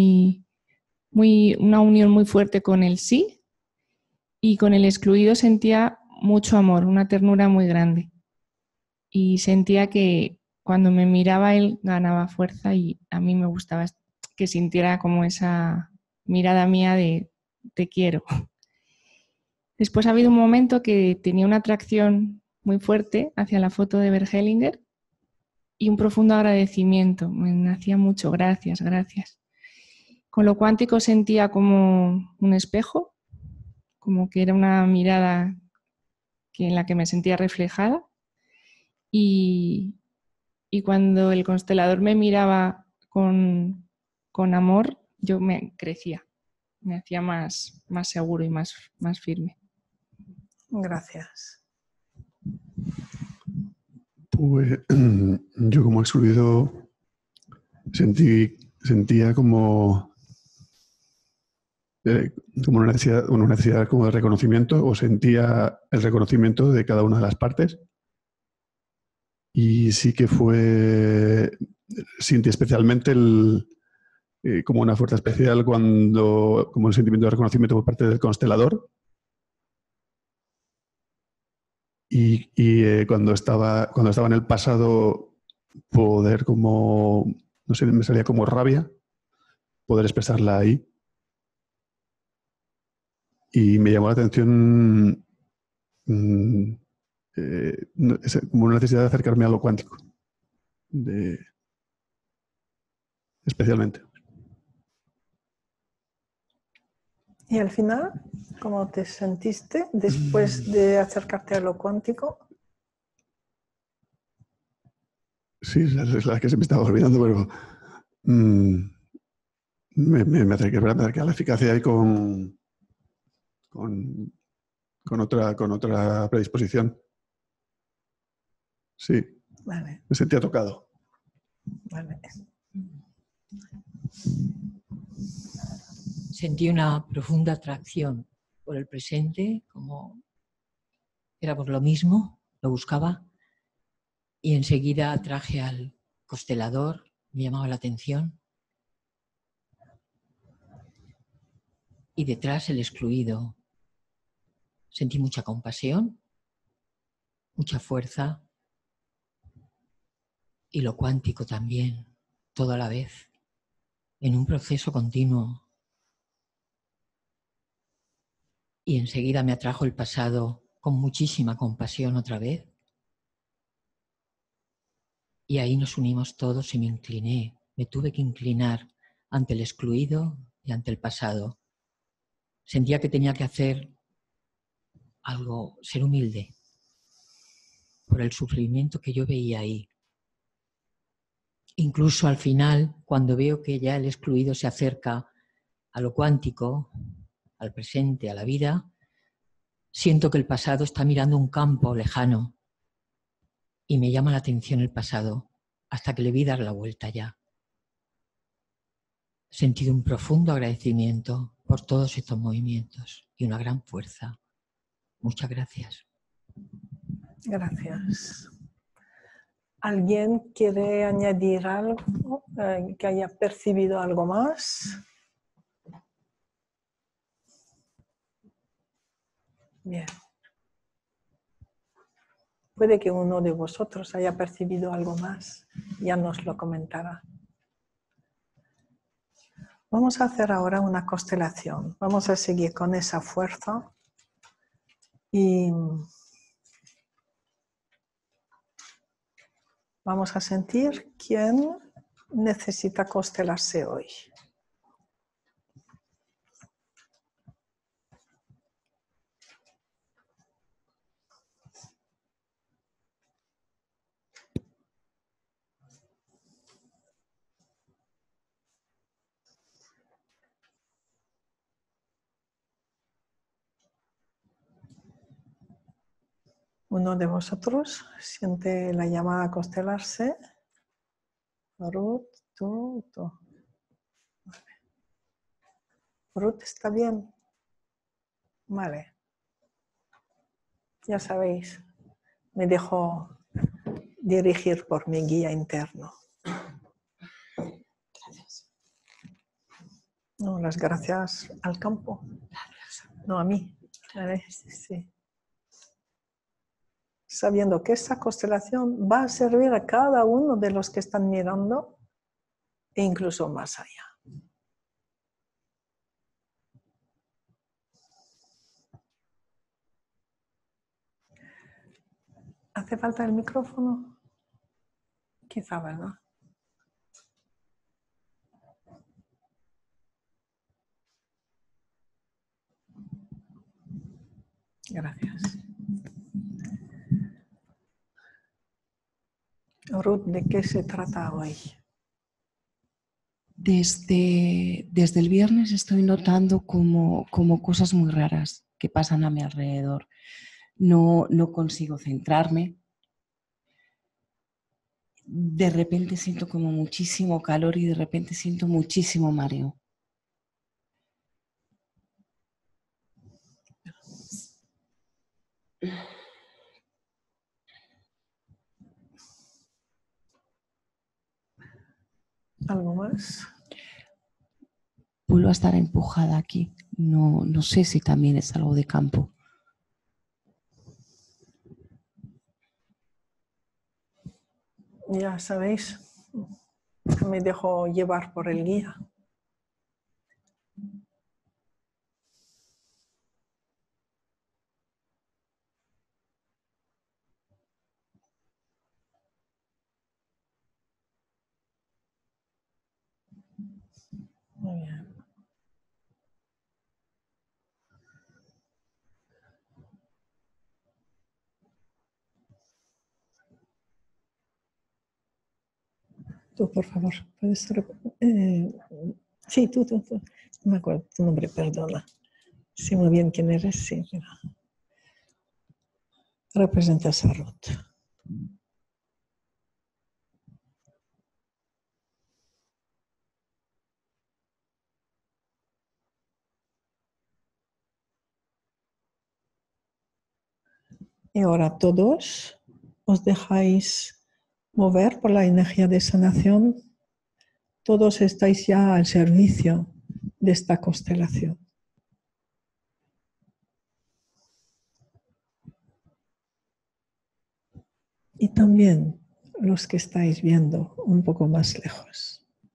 una unión muy fuerte con el sí, y con el excluido sentía mucho amor, una ternura muy grande. Y sentía que cuando me miraba él ganaba fuerza y a mí me gustaba que sintiera como esa mirada mía de te quiero. Después ha habido un momento que tenía una atracción muy fuerte hacia la foto de Bert Hellinger y un profundo agradecimiento. Me hacía mucho gracias, gracias. Con lo cuántico sentía como un espejo, como que era una mirada en la que me sentía reflejada. Y cuando el constelador me miraba con amor, yo me crecía, me hacía más seguro y más firme. Gracias. Pues yo como excluido sentía como una necesidad como de reconocimiento, o sentía el reconocimiento de cada una de las partes. Y sí que sentí especialmente como una fuerza especial como el sentimiento de reconocimiento por parte del constelador. cuando estaba en el pasado, poder como, no sé, me salía como rabia, poder expresarla ahí. Y me llamó la atención como una necesidad de acercarme a lo cuántico, especialmente. Y al final, ¿cómo te sentiste después de acercarte a lo cuántico? Sí, es la que se me estaba olvidando, pero me acerqué a la eficacia y con otra predisposición. Sí, Vale, me sentía tocado. vale. Sentí una profunda atracción por el presente, como éramos lo mismo, lo buscaba, y enseguida atraje al constelador, me llamaba la atención, y detrás el excluido. Sentí mucha compasión, mucha fuerza, y lo cuántico también, todo a la vez, en un proceso continuo. Y enseguida me atrajo el pasado con muchísima compasión otra vez. Y ahí nos unimos todos y me incliné, me tuve que inclinar ante el excluido y ante el pasado. Sentía que tenía que hacer algo, ser humilde por el sufrimiento que yo veía ahí. Incluso al final, cuando veo que ya el excluido se acerca a lo cuántico, al presente, a la vida, siento que el pasado está mirando un campo lejano y me llama la atención el pasado hasta que le vi dar la vuelta ya. He sentido un profundo agradecimiento por todos estos movimientos y una gran fuerza. Muchas gracias. Gracias. ¿Alguien quiere añadir algo que haya percibido algo más? Bien. Puede que uno de vosotros haya percibido algo más, ya nos lo comentará. Vamos a hacer ahora una constelación. Vamos a seguir con esa fuerza y vamos a sentir quién necesita constelarse hoy. Uno de vosotros siente la llamada a constelarse. Ruth, tú. Vale. Ruth, ¿está bien? Vale. Ya sabéis, me dejo dirigir por mi guía interno. Gracias. No, las gracias al campo. No a mí. ¿Vale? Sí. Sabiendo que esta constelación va a servir a cada uno de los que están mirando e incluso más allá. ¿Hace falta el micrófono? Quizá, ¿verdad? Gracias. Ruth, ¿de qué se trata hoy? Desde el viernes estoy notando como cosas muy raras que pasan a mi alrededor. No consigo centrarme. De repente siento como muchísimo calor y de repente siento muchísimo mareo. ¿Algo más? Vuelvo a estar empujada aquí. No sé si también es algo de campo. Ya sabéis, me dejo llevar por el guía. Muy bien. Tú, por favor, puedes... sí, tú. No me acuerdo tu nombre, perdona. Sí, muy bien quién eres, sí. Mira. Representas a Ruth. Y ahora todos os dejáis mover por la energía de sanación. Todos estáis ya al servicio de esta constelación. Y también los que estáis viendo un poco más lejos.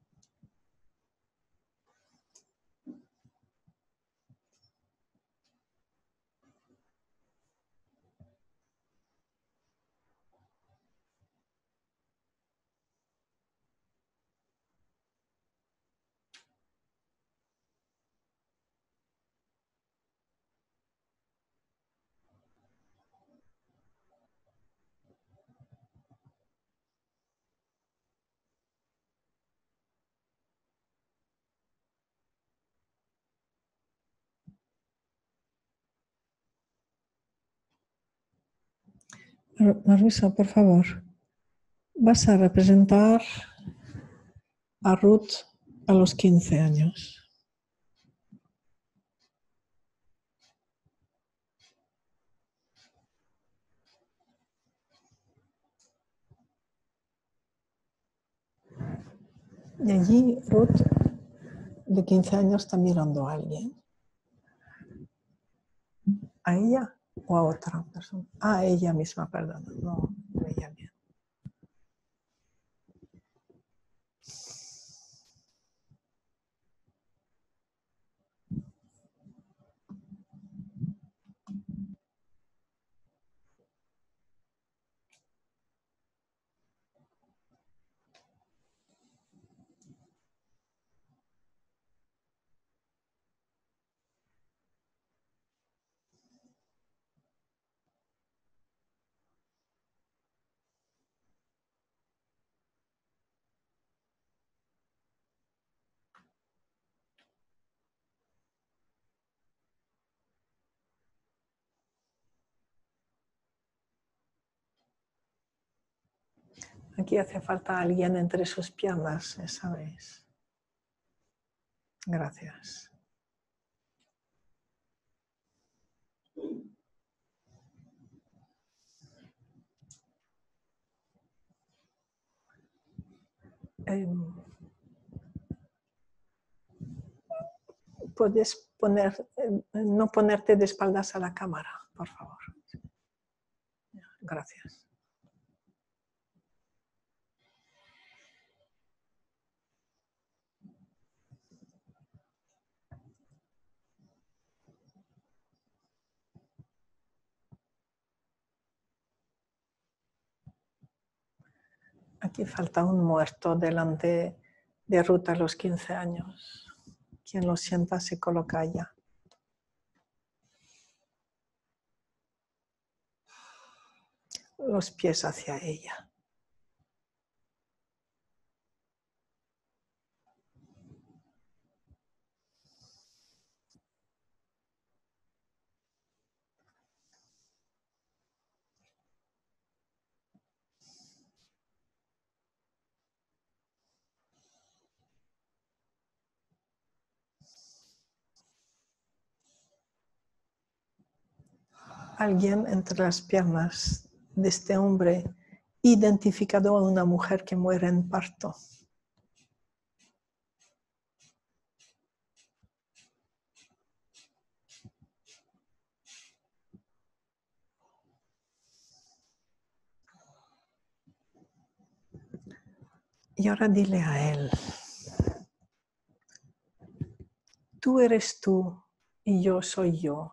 Marusa, por favor, vas a representar a Ruth a los 15 años. Y allí Ruth, de 15 años, está mirando a alguien. ¿A ella o a otra persona? A ella misma, perdón. No, ella bien. Aquí hace falta alguien entre sus piernas, ¿sabéis? Gracias. ¿Puedes no ponerte de espaldas a la cámara, por favor? Gracias. Aquí falta un muerto delante de Ruth a los 15 años. Quien lo sienta se coloca allá. Los pies hacia ella. Alguien entre las piernas de este hombre identificado a una mujer que muere en parto. Y ahora dile a él, tú eres tú y yo soy yo.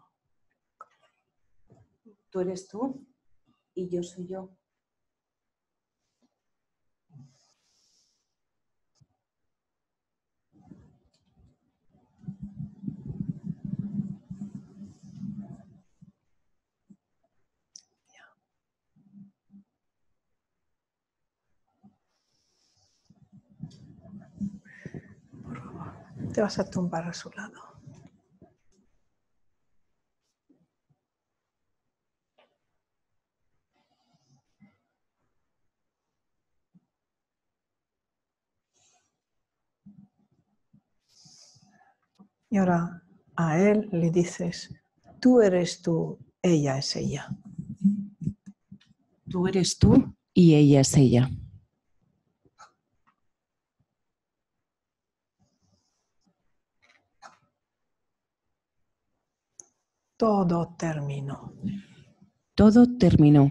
Tú eres tú y yo soy yo. Te vas a tumbar a su lado. Y ahora a él le dices, tú eres tú, ella es ella. Tú eres tú y ella es ella. Todo terminó. Todo terminó.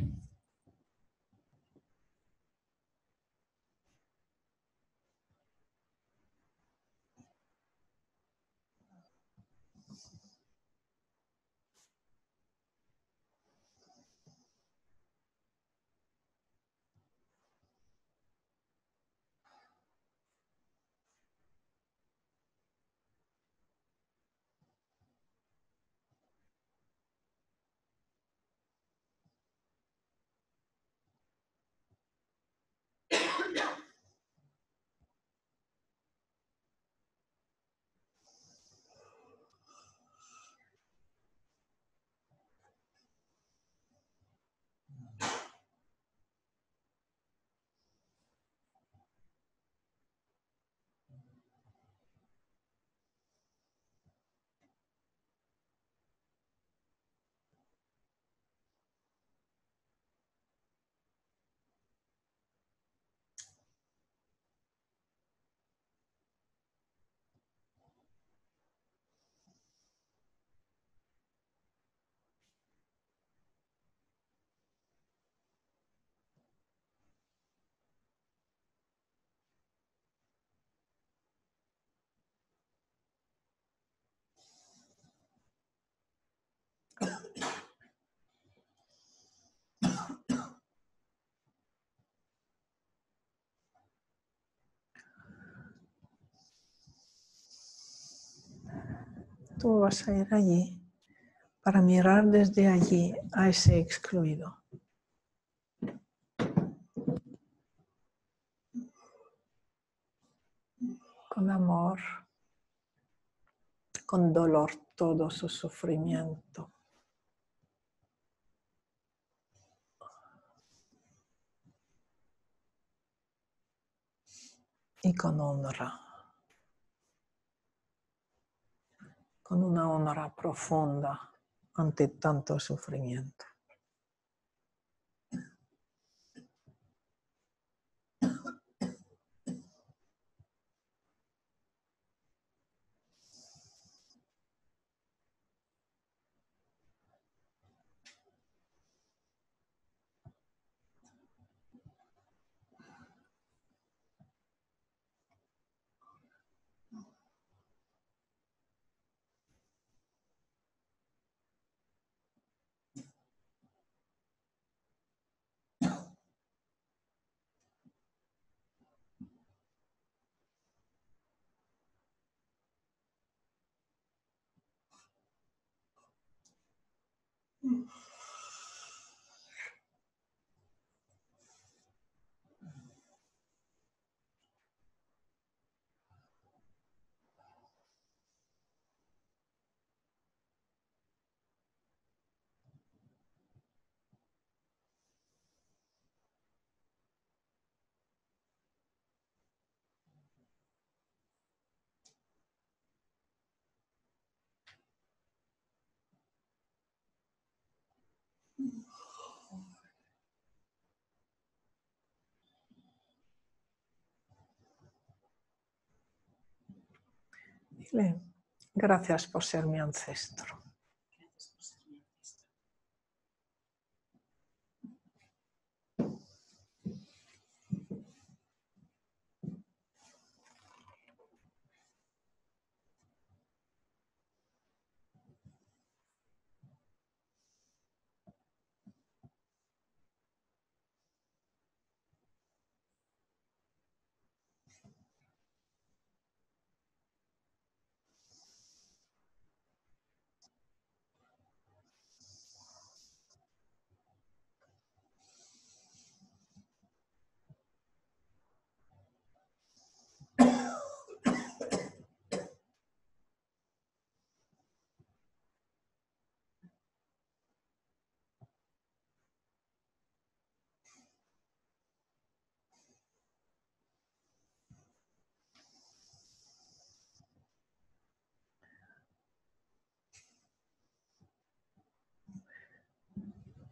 Tú vas a ir allí para mirar desde allí a ese excluido. Con amor, con dolor, todo su sufrimiento. Y con honra. Con una honra profunda ante tanto sufrimiento. Dile, gracias por ser mi ancestro.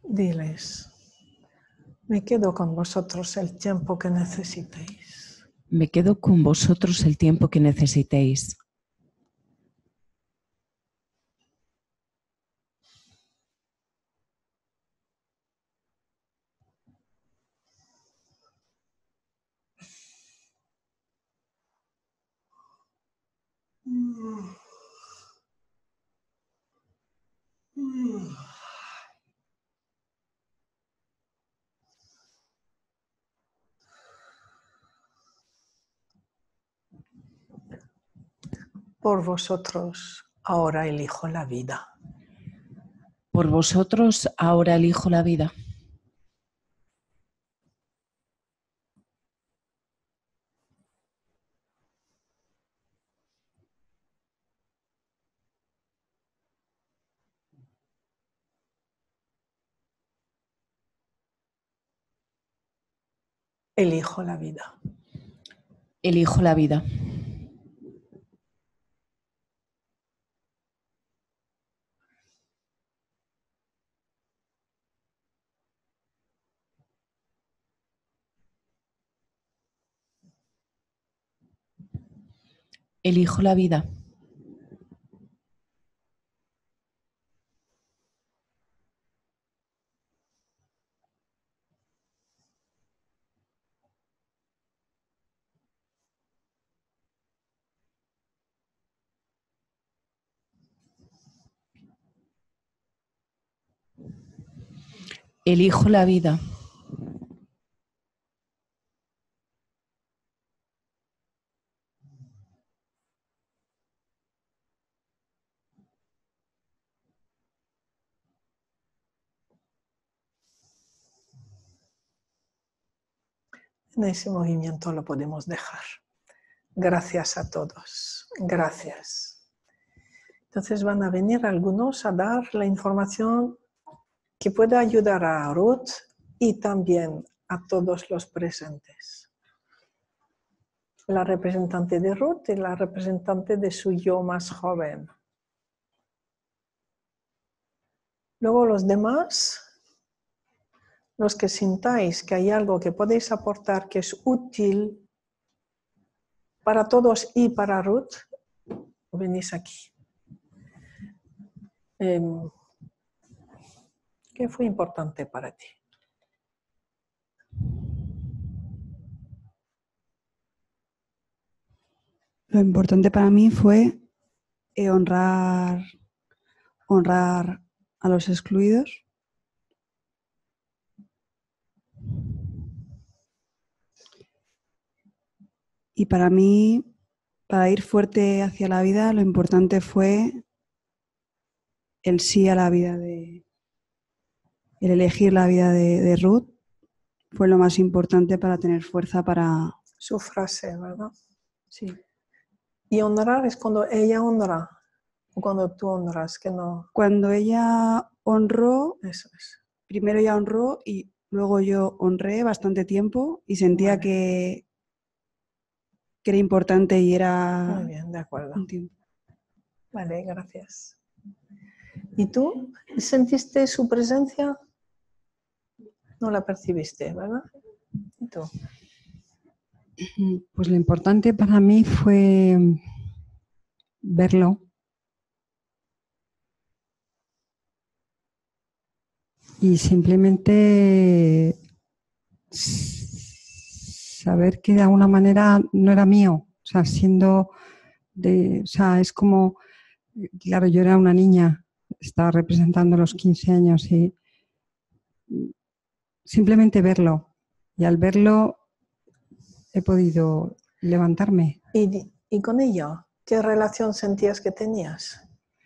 Diles, me quedo con vosotros el tiempo que necesitéis. Me quedo con vosotros el tiempo que necesitéis. Por vosotros ahora elijo la vida. Por vosotros ahora elijo la vida. Elijo la vida. Elijo la vida. Elijo la vida. Elijo la vida. En ese movimiento lo podemos dejar. Gracias a todos. Gracias. Entonces van a venir algunos a dar la información que pueda ayudar a Ruth y también a todos los presentes. La representante de Ruth y la representante de su yo más joven. Luego los demás, los que sintáis que hay algo que podéis aportar que es útil para todos y para Ruth, venís aquí. ¿Qué fue importante para ti? Lo importante para mí fue honrar a los excluidos. Y para mí, para ir fuerte hacia la vida, lo importante fue el sí a la vida el elegir la vida de Ruth. Fue lo más importante para tener fuerza para... Su frase, ¿verdad? Sí. Y honrar es cuando ella honra, o cuando tú honras, que no... Cuando ella honró, Eso es. Primero ella honró y luego yo honré bastante tiempo y sentía Vale. que era importante y era... Muy bien, de acuerdo. Un tiempo. Vale, gracias. ¿Y tú? ¿Sentiste su presencia? No la percibiste, ¿verdad? ¿Y tú? Pues lo importante para mí fue verlo y simplemente saber que de alguna manera no era mío, o sea, es como, claro, yo era una niña, estaba representando los 15 años y simplemente verlo, y al verlo he podido levantarme. ¿Y con ella? ¿Qué relación sentías que tenías?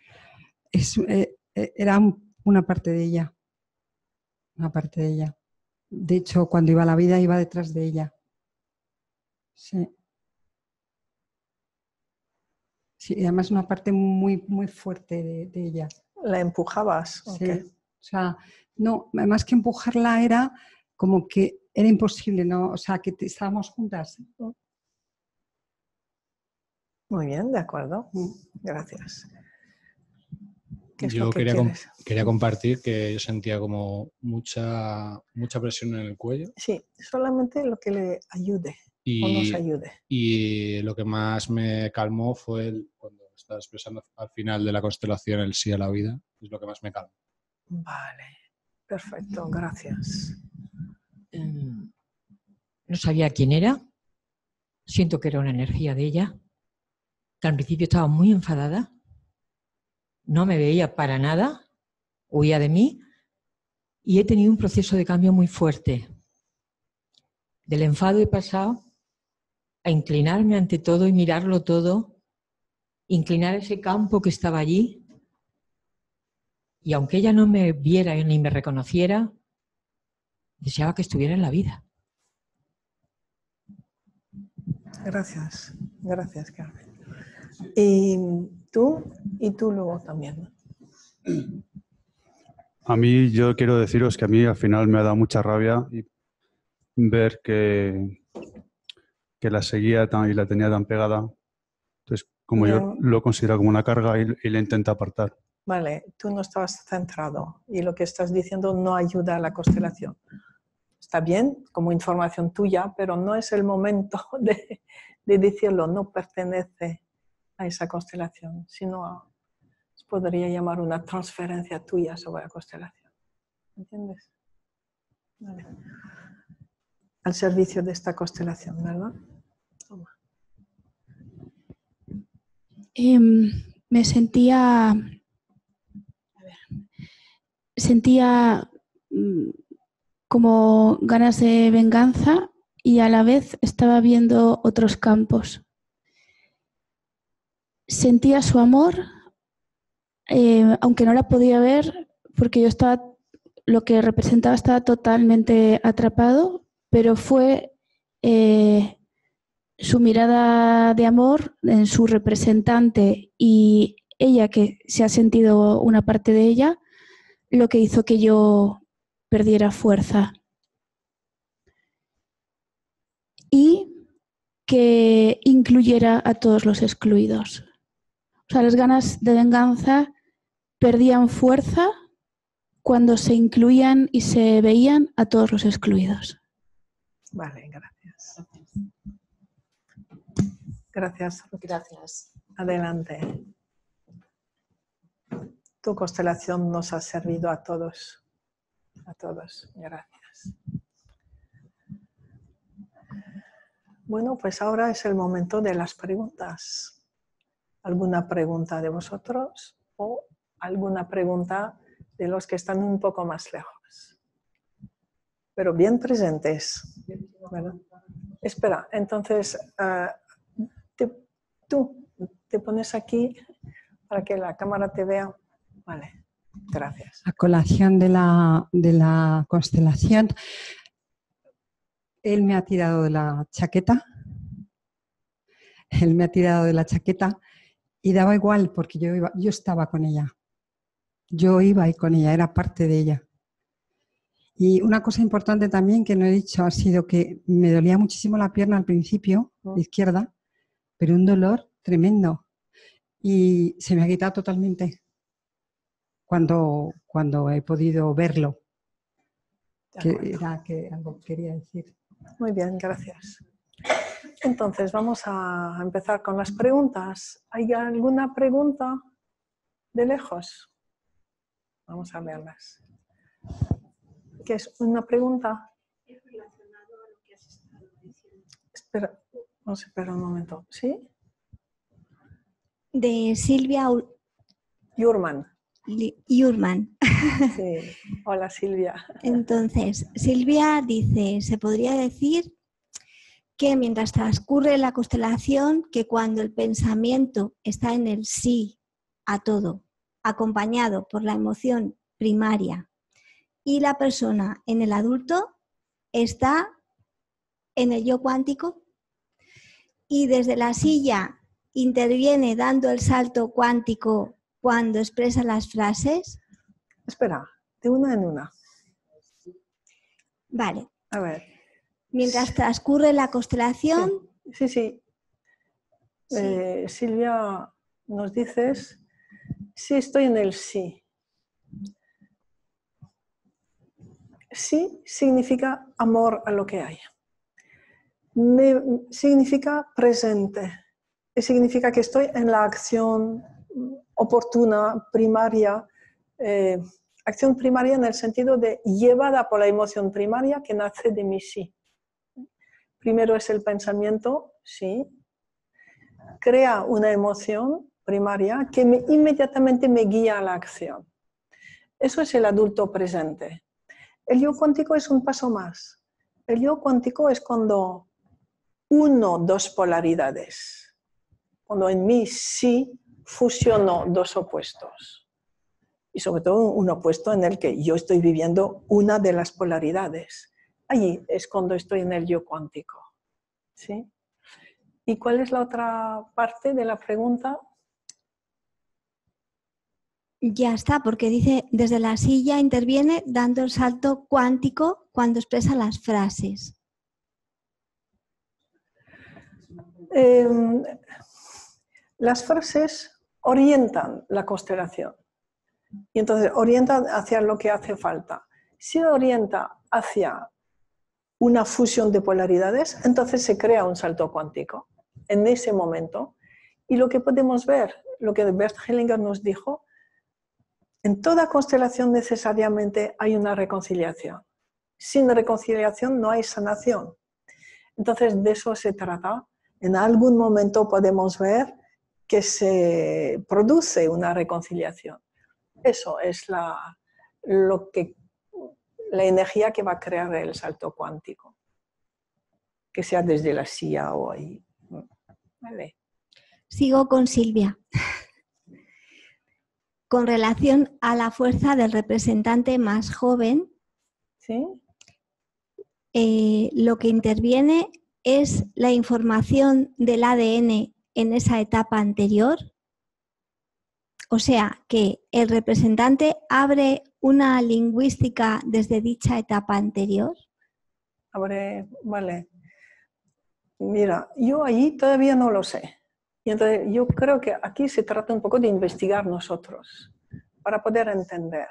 Era una parte de ella. Una parte de ella. De hecho, cuando iba a la vida, iba detrás de ella. Sí. Sí, y además una parte muy, muy fuerte de ella. ¿La empujabas? Sí. Okay. O sea, no, más que empujarla era como que era imposible, ¿no? O sea, que estábamos juntas. Muy bien, de acuerdo. Gracias. ¿Qué es Yo lo que quería, quieres? quería compartir que yo sentía como mucha presión en el cuello Sí, solamente lo que le ayude o nos ayude. y lo que más me calmó fue cuando estaba expresando al final de la constelación el sí a la vida, es lo que más me calmó. Vale, perfecto, gracias. No sabía quién era, siento que era una energía de ella, que al principio estaba muy enfadada, no me veía para nada, huía de mí y he tenido un proceso de cambio muy fuerte. Del enfado he pasado a inclinarme ante todo y mirarlo todo, inclinar ese campo que estaba allí y aunque ella no me viera ni me reconociera, deseaba que estuviera en la vida. Gracias, gracias, Carmen. Y tú luego también. A mí, yo quiero deciros que a mí al final me ha dado mucha rabia ver que la seguía y la tenía tan pegada. Entonces, como yo Bien. lo considero como una carga y la intento apartar. Vale, tú no estabas centrado y lo que estás diciendo no ayuda a la constelación. Está bien como información tuya, pero no es el momento de decirlo, no pertenece a esa constelación, sino se podría llamar una transferencia tuya sobre la constelación. ¿Entiendes? Vale. Al servicio de esta constelación, ¿verdad? Toma. Me sentía como ganas de venganza y a la vez estaba viendo otros campos. Sentía su amor, aunque no la podía ver porque yo estaba, lo que representaba estaba totalmente atrapado, pero fue su mirada de amor en su representante y ella, que se ha sentido una parte de ella, lo que hizo que yo perdiera fuerza. Y que incluyera a todos los excluidos. O sea, las ganas de venganza perdían fuerza cuando se incluían y se veían a todos los excluidos. Vale, gracias. Gracias. Gracias. Adelante. Tu constelación nos ha servido a todos. A todos. Gracias. Bueno, pues ahora es el momento de las preguntas. ¿Alguna pregunta de vosotros o alguna pregunta de los que están un poco más lejos? Pero bien presentes, ¿verdad? Espera, entonces tú te pones aquí para que la cámara te vea. Vale, gracias. A colación de la constelación, él me ha tirado de la chaqueta. Él me ha tirado de la chaqueta y daba igual porque yo estaba con ella. Yo iba ahí con ella, era parte de ella. Y una cosa importante también que no he dicho ha sido que me dolía muchísimo la pierna al principio, la izquierda, pero un dolor tremendo. Y se me ha quitado totalmente cuando he podido verlo. Que era que algo quería decir. Muy bien, gracias. Entonces vamos a empezar con las preguntas. ¿Hay alguna pregunta de lejos? Vamos a verlas. ¿Qué es una pregunta? Es relacionado a lo que has estado diciendo. Espera, vamos a esperar un momento. ¿Sí? De Silvia Yurman. Yurman. Sí. Hola, Silvia. Entonces, Silvia dice, se podría decir que mientras transcurre la constelación, que cuando el pensamiento está en el sí a todo, acompañado por la emoción primaria, y la persona en el adulto está en el yo cuántico y desde la silla interviene dando el salto cuántico cuando expresa las frases. Espera, de una en una. Vale. A ver. Mientras transcurre la constelación. Sí. Silvia, nos dices Si estoy en el sí. Sí significa amor a lo que hay. Significa presente. Significa que estoy en la acción oportuna, primaria. Acción primaria en el sentido de llevada por la emoción primaria que nace de mi sí. Primero es el pensamiento, sí. Crea una emoción primaria que inmediatamente me guía a la acción. Eso es el adulto presente. El yo cuántico es un paso más. El yo cuántico es cuando uno dos polaridades. Cuando en mí sí fusiono dos opuestos. Y sobre todo un opuesto en el que yo estoy viviendo una de las polaridades. Allí es cuando estoy en el yo cuántico. ¿Sí? ¿Y cuál es la otra parte de la pregunta? Ya está, porque dice, desde la silla interviene dando el salto cuántico cuando expresa las frases. Las frases orientan la constelación. Y entonces orientan hacia lo que hace falta. Si orienta hacia una fusión de polaridades, entonces se crea un salto cuántico en ese momento. Y lo que podemos ver, lo que Bert Hellinger nos dijo, en toda constelación necesariamente hay una reconciliación. Sin reconciliación no hay sanación. Entonces de eso se trata. En algún momento podemos ver que se produce una reconciliación. Eso es la energía que va a crear el salto cuántico. Que sea desde la silla o ahí. Vale. Sigo con Silvia. Con relación a la fuerza del representante más joven, ¿sí? Lo que interviene es la información del ADN en esa etapa anterior. O sea, que el representante abre una lingüística desde dicha etapa anterior. Vale. Mira, yo ahí todavía no lo sé. Y entonces yo creo que aquí se trata un poco de investigar nosotros para poder entender.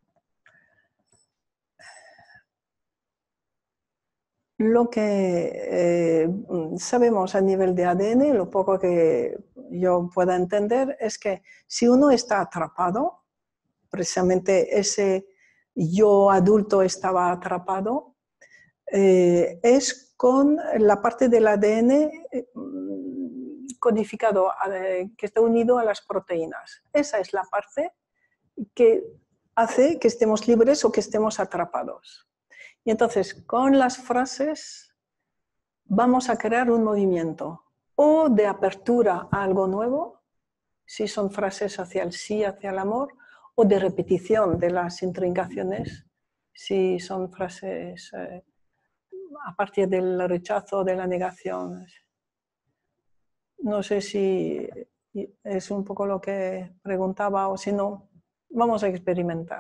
Lo que sabemos a nivel de ADN, lo poco que yo pueda entender, es que si uno está atrapado, precisamente ese yo adulto estaba atrapado, es con la parte del ADN codificado que está unido a las proteínas. Esa es la parte que hace que estemos libres o que estemos atrapados. Y entonces, con las frases vamos a crear un movimiento o de apertura a algo nuevo, si son frases hacia el sí, hacia el amor, o de repetición de las intrincaciones, si son frases a partir del rechazo o de la negación. No sé si es un poco lo que preguntaba o si no, vamos a experimentar.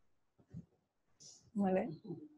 ¿Vale?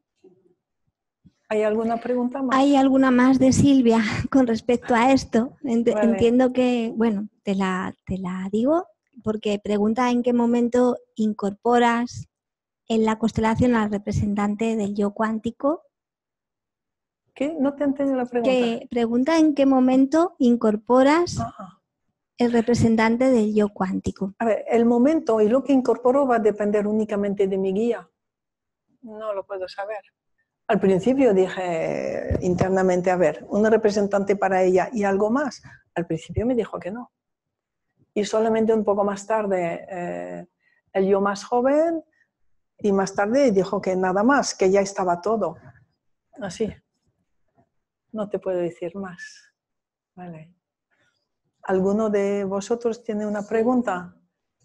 ¿Hay alguna pregunta más? ¿Hay alguna más de Silvia con respecto a esto? Vale. Entiendo que, bueno, te la digo, porque pregunta en qué momento incorporas en la constelación al representante del yo cuántico. ¿Qué? No te entiendo la pregunta. Que pregunta en qué momento incorporas el representante del yo cuántico. A ver, el momento y lo que incorporo va a depender únicamente de mi guía. No lo puedo saber. Al principio dije internamente, a ver, un representante para ella y algo más. Al principio me dijo que no. Y solamente un poco más tarde, el yo más joven, y más tarde dijo que nada más, que ya estaba todo. Así. No te puedo decir más. Vale. ¿Alguno de vosotros tiene una pregunta?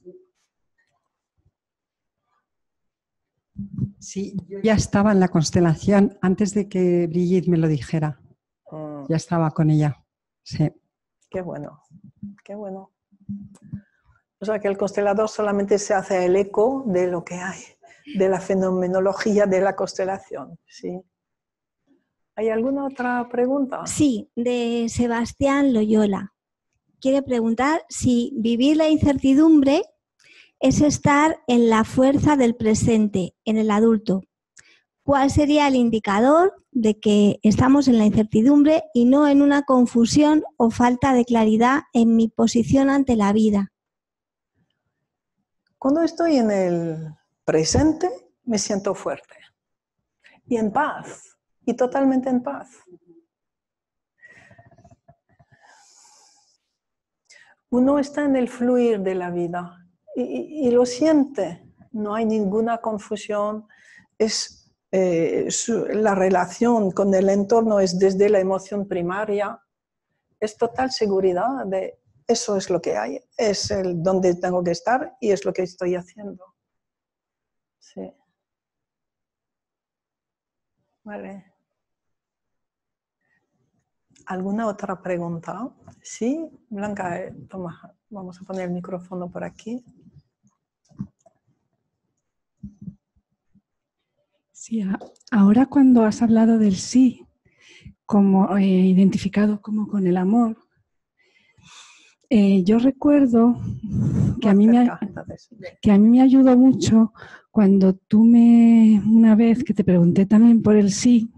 Sí, yo ya estaba en la constelación antes de que Brigitte me lo dijera. Ya estaba con ella. Sí. Qué bueno, qué bueno. O sea que el constelador solamente se hace el eco de lo que hay, de la fenomenología de la constelación. ¿Sí? ¿Hay alguna otra pregunta? Sí, de Sebastián Loyola. Quiere preguntar si vivir la incertidumbre es estar en la fuerza del presente, en el adulto. ¿Cuál sería el indicador de que estamos en la incertidumbre y no en una confusión o falta de claridad en mi posición ante la vida? Cuando estoy en el presente, me siento fuerte y en paz, y totalmente en paz. Uno está en el fluir de la vida y lo siente, no hay ninguna confusión, la relación con el entorno es desde la emoción primaria, es total seguridad de eso es lo que hay, es donde tengo que estar y es lo que estoy haciendo. Sí. Vale. ¿Alguna otra pregunta? Sí, Blanca, toma, vamos a poner el micrófono por aquí. Sí, ahora cuando has hablado del sí, como identificado como con el amor, yo recuerdo que a mí me ayudó mucho cuando tú una vez que te pregunté también por el sí,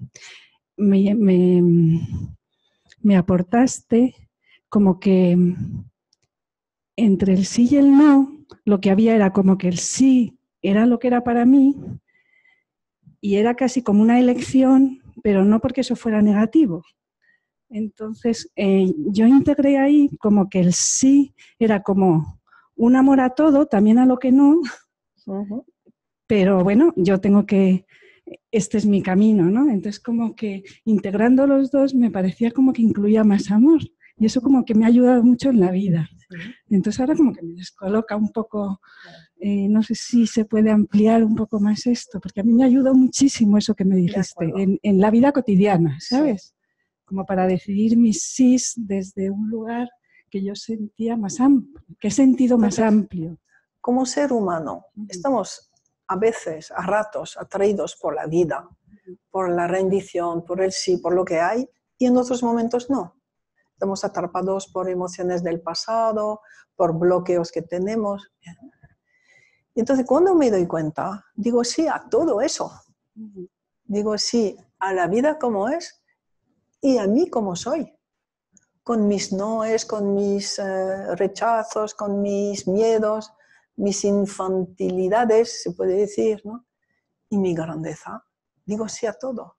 me aportaste como que entre el sí y el no, lo que había era como que el sí era lo que era para mí y era casi como una elección, pero no porque eso fuera negativo. Entonces, yo integré ahí como que el sí era como un amor a todo, también a lo que no, pero bueno, yo tengo que, este es mi camino, ¿no? Entonces, como que integrando los dos me parecía como que incluía más amor y eso como que me ha ayudado mucho en la vida. Entonces, ahora como que me descoloca un poco, no sé si se puede ampliar un poco más esto, porque a mí me ayudó muchísimo eso que me dijiste, en la vida cotidiana, ¿sabes? Sí. Como para decidir mis sís desde un lugar que yo sentía más amplio, que he sentido más amplio. Como ser humano, estamos a veces, a ratos, atraídos por la vida, por la rendición, por el sí, por lo que hay, y en otros momentos no. Estamos atrapados por emociones del pasado, por bloqueos que tenemos. Entonces, cuando me doy cuenta, digo sí a todo eso. Digo sí a la vida como es, y a mí como soy, con mis noes, con mis rechazos, con mis miedos, mis infantilidades, se puede decir, ¿no? Y mi grandeza. Digo sí a todo.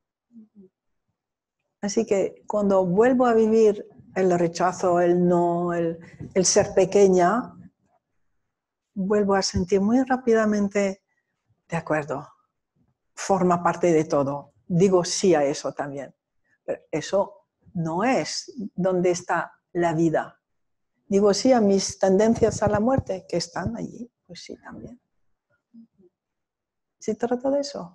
Así que cuando vuelvo a vivir el rechazo, el no, el ser pequeña, vuelvo a sentir muy rápidamente, de acuerdo, forma parte de todo. Digo sí a eso también. Pero eso no es donde está la vida. Digo sí a mis tendencias a la muerte, que están allí. Pues sí, también. ¿Se trata de eso?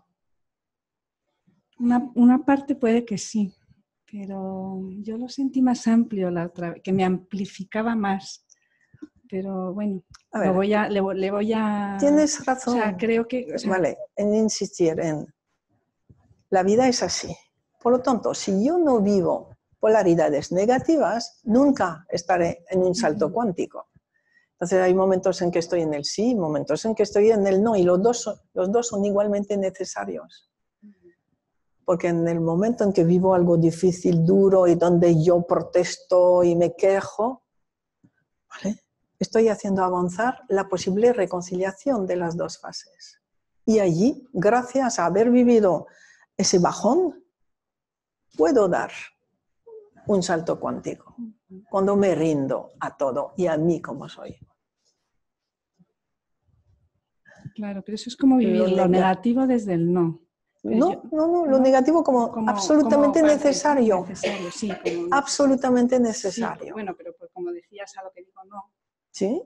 Una parte puede que sí, pero yo lo sentí más amplio la otra vez, que me amplificaba más. Pero bueno, le voy a... Tienes razón. O sea, creo que... Vale, en insistir en... La vida es así. Por lo tanto, si yo no vivo polaridades negativas, nunca estaré en un salto cuántico. Entonces hay momentos en que estoy en el sí, momentos en que estoy en el no, y los dos son igualmente necesarios. Porque en el momento en que vivo algo difícil, duro, y donde yo protesto y me quejo, ¿vale? Estoy haciendo avanzar la posible reconciliación de las dos fases. Y allí, gracias a haber vivido ese bajón, puedo dar un salto cuántico, cuando me rindo a todo y a mí como soy. Claro, pero eso es como vivir lo negativo desde el no. No, lo negativo como absolutamente necesario. Sí, absolutamente necesario. Sí, bueno, pero como decías a lo que digo no. ¿Sí?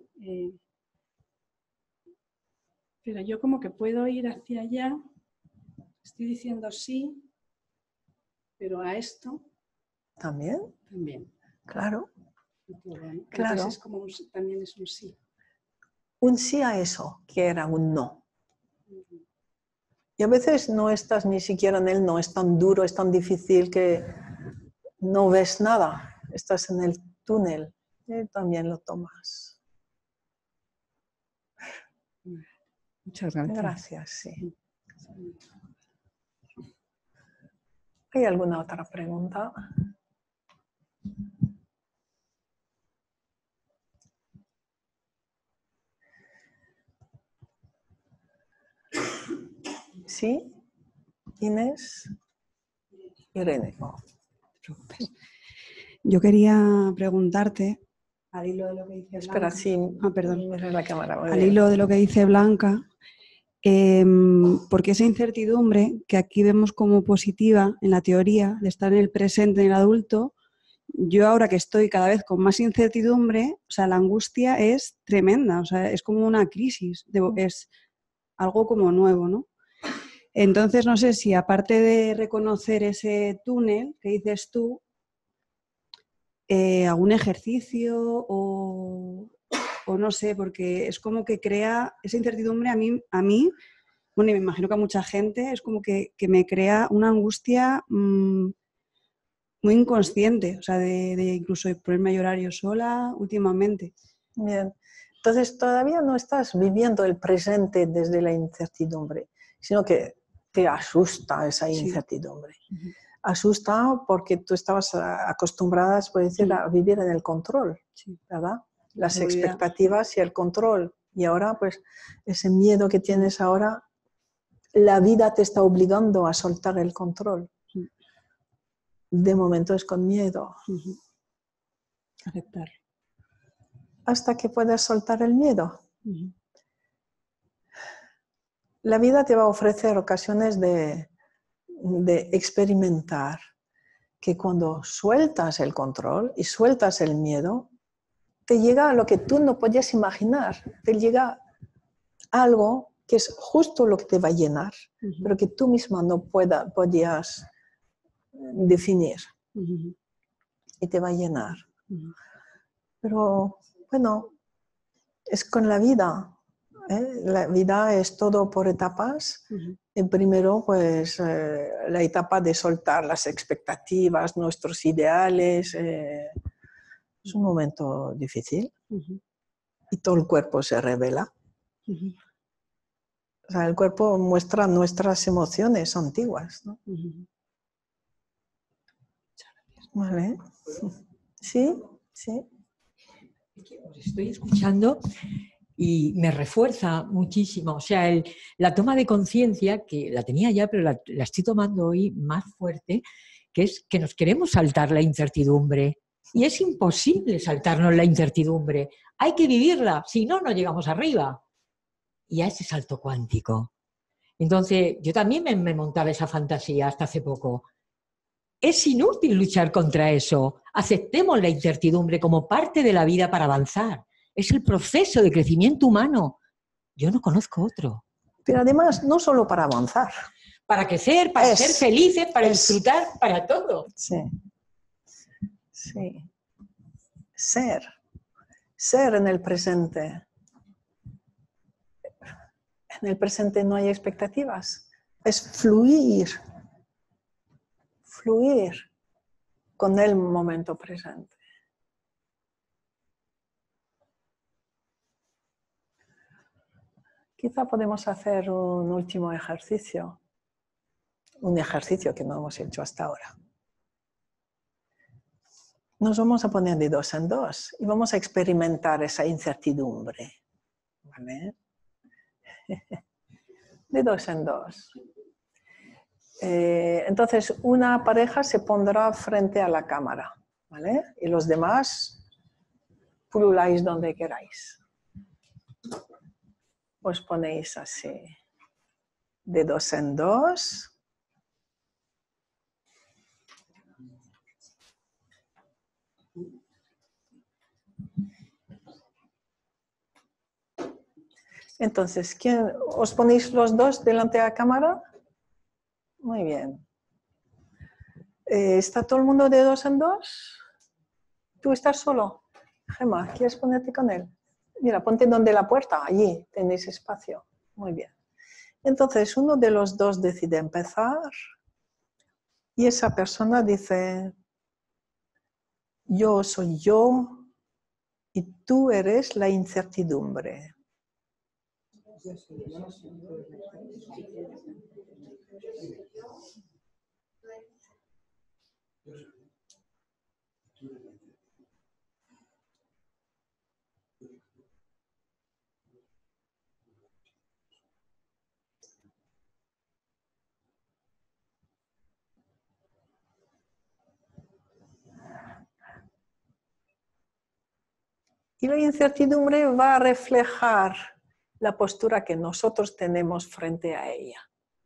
Pero yo como que puedo ir hacia allá, estoy diciendo sí, pero a esto... ¿También? También. Claro. Claro. Entonces es como también es un sí. Un sí a eso, que era un no. Y a veces no estás ni siquiera en el no, es tan duro, es tan difícil que no ves nada. Estás en el túnel y también lo tomas. Muchas gracias. Gracias, sí. ¿Hay alguna otra pregunta? ¿Sí? Inés. Irene. Oh. Yo quería preguntarte, al hilo de lo que dice Blanca. Espera, sí. Perdón. Mira la cámara. Al hilo de lo que dice Blanca, porque esa incertidumbre que aquí vemos como positiva en la teoría de estar en el presente, en el adulto, yo ahora que estoy cada vez con más incertidumbre, o sea, la angustia es tremenda, o sea, es como una crisis, es algo como nuevo, ¿no? Entonces, no sé si aparte de reconocer ese túnel que dices tú, algún ejercicio o no sé, porque es como que crea esa incertidumbre a mí, bueno, y me imagino que a mucha gente, es como que me crea una angustia muy inconsciente, o sea, de incluso ponerme a llorar yo sola últimamente. Bien, entonces todavía no estás viviendo el presente desde la incertidumbre, sino que te asusta esa incertidumbre. Sí. Asusta porque tú estabas acostumbrada, por decir, a vivir en el control, ¿verdad? Las Seguridad. expectativas y el control. Y ahora, pues, ese miedo que tienes ahora, la vida te está obligando a soltar el control. De momento es con miedo. Aceptar. Hasta que puedas soltar el miedo. La vida te va a ofrecer ocasiones de experimentar que cuando sueltas el control y sueltas el miedo, te llega a lo que tú no podías imaginar, te llega algo que es justo lo que te va a llenar, pero que tú misma no podías definir y te va a llenar. Pero bueno, es con la vida. La vida es todo por etapas. Primero, pues, la etapa de soltar las expectativas, nuestros ideales. Es un momento difícil. Y todo el cuerpo se revela. O sea, el cuerpo muestra nuestras emociones antiguas, ¿no? Vale. ¿Sí? ¿Sí? Os estoy escuchando y me refuerza muchísimo. O sea, la toma de conciencia, que la tenía ya, pero la estoy tomando hoy más fuerte, que es que nos queremos saltar la incertidumbre. Y es imposible saltarnos la incertidumbre. Hay que vivirla, si no, no llegamos arriba. Y a ese salto cuántico. Entonces, yo también me montaba esa fantasía hasta hace poco. Es inútil luchar contra eso. Aceptemos la incertidumbre como parte de la vida para avanzar. Es el proceso de crecimiento humano. Yo no conozco otro. Pero además, no solo para avanzar. Para crecer, para ser felices, para disfrutar, para todo. Sí. Sí. Ser en el presente. En el presente no hay expectativas. Es fluir. Fluir con el momento presente. Quizá podemos hacer un último ejercicio. Un ejercicio que no hemos hecho hasta ahora. Nos vamos a poner de 2 en 2 y vamos a experimentar esa incertidumbre. ¿Vale? De 2 en 2. Entonces, una pareja se pondrá frente a la cámara, ¿vale? Y los demás pululáis donde queráis. Os ponéis así, de 2 en 2. Entonces, ¿os ponéis los dos delante de la cámara? Muy bien. ¿Está todo el mundo de 2 en 2? ¿Tú estás solo? Gemma, ¿quieres ponerte con él? Mira, ponte donde la puerta, allí tenéis espacio. Muy bien. Entonces, uno de los dos decide empezar y esa persona dice, yo soy yo y tú eres la incertidumbre. Y la incertidumbre va a reflejar la postura que nosotros tenemos frente a ella.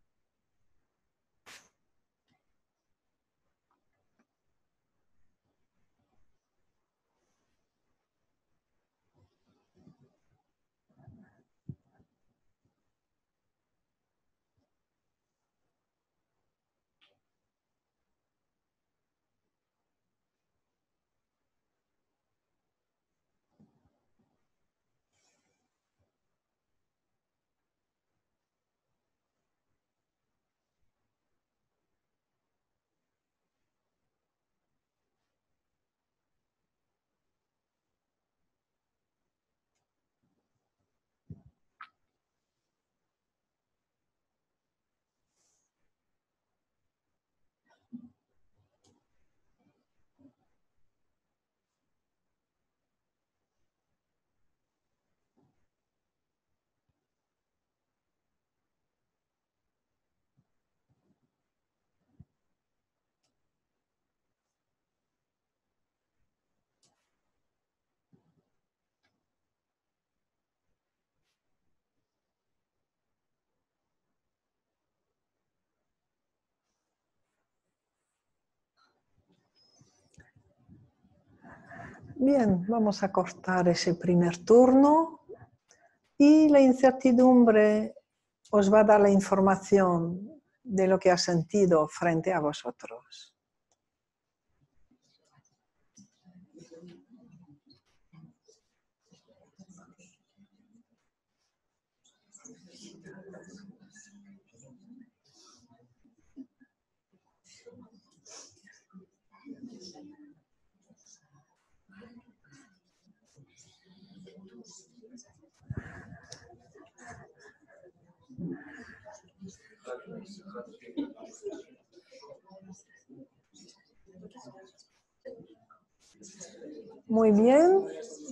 Bien, vamos a cortar ese primer turno y la incertidumbre os va a dar la información de lo que ha sentido frente a vosotros. Muy bien.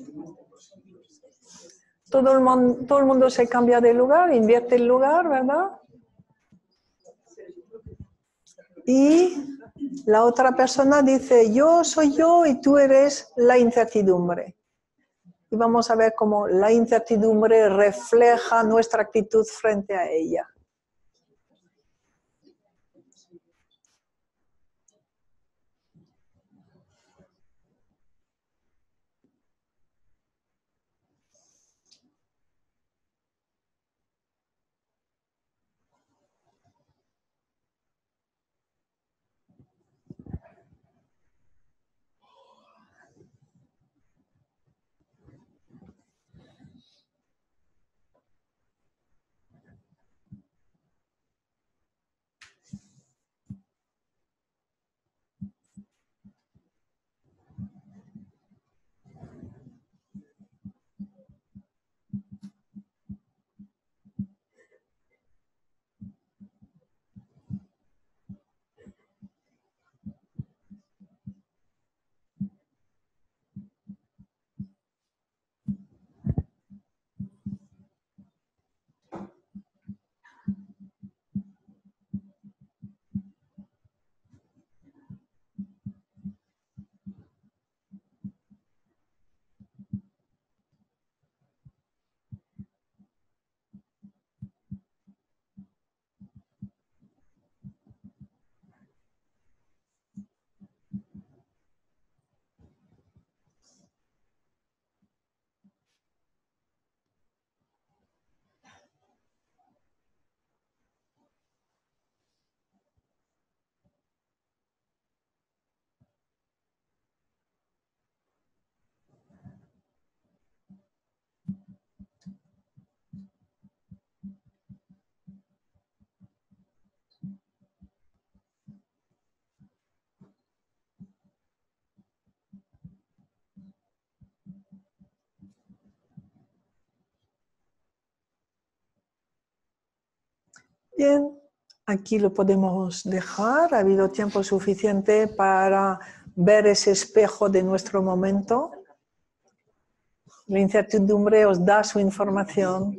Todo el mundo se cambia de lugar, invierte el lugar, ¿verdad? Y la otra persona dice, yo soy yo y tú eres la incertidumbre. Y vamos a ver cómo la incertidumbre refleja nuestra actitud frente a ella. Bien, aquí lo podemos dejar. Ha habido tiempo suficiente para ver ese espejo de nuestro momento. La incertidumbre os da su información.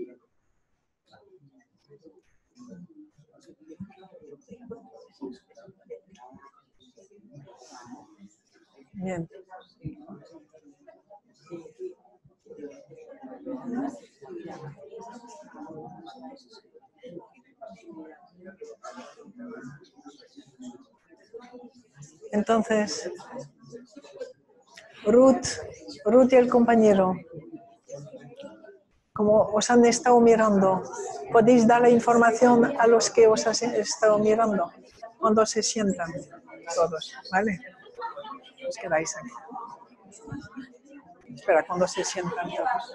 Bien. Entonces, Ruth y el compañero, como os han estado mirando, ¿podéis dar la información a los que os han estado mirando? Cuando se sientan todos, ¿vale? Os quedáis aquí. Espera, cuando se sientan todos.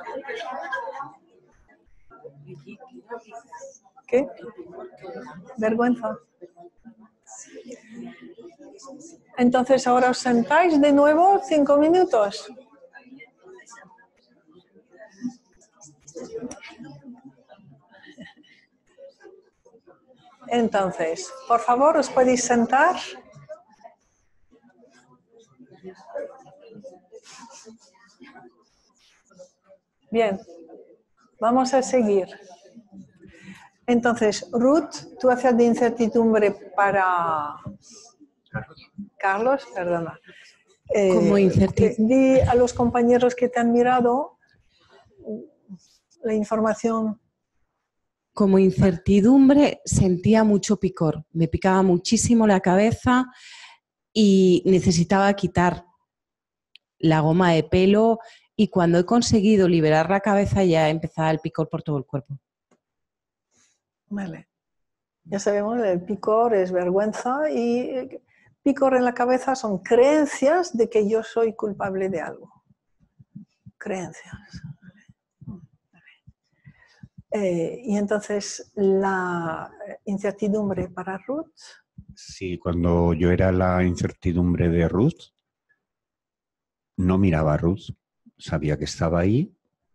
¿Qué? ¿Vergüenza? Entonces ahora os sentáis de nuevo 5 minutos. Entonces, por favor, os podéis sentar. Bien, vamos a seguir. Entonces, Ruth, tú hacías de incertidumbre para... Carlos, perdona. Como incertidumbre. Di a los compañeros que te han mirado la información. Como incertidumbre sentía mucho picor, me picaba muchísimo la cabeza y necesitaba quitar la goma de pelo y cuando he conseguido liberar la cabeza ya empezaba el picor por todo el cuerpo. Vale. Ya sabemos, el picor es vergüenza y picor en la cabeza son creencias de que yo soy culpable de algo. Creencias. Y entonces, la incertidumbre para Ruth. Sí, cuando yo era la incertidumbre de Ruth, no miraba a Ruth. Sabía que estaba ahí.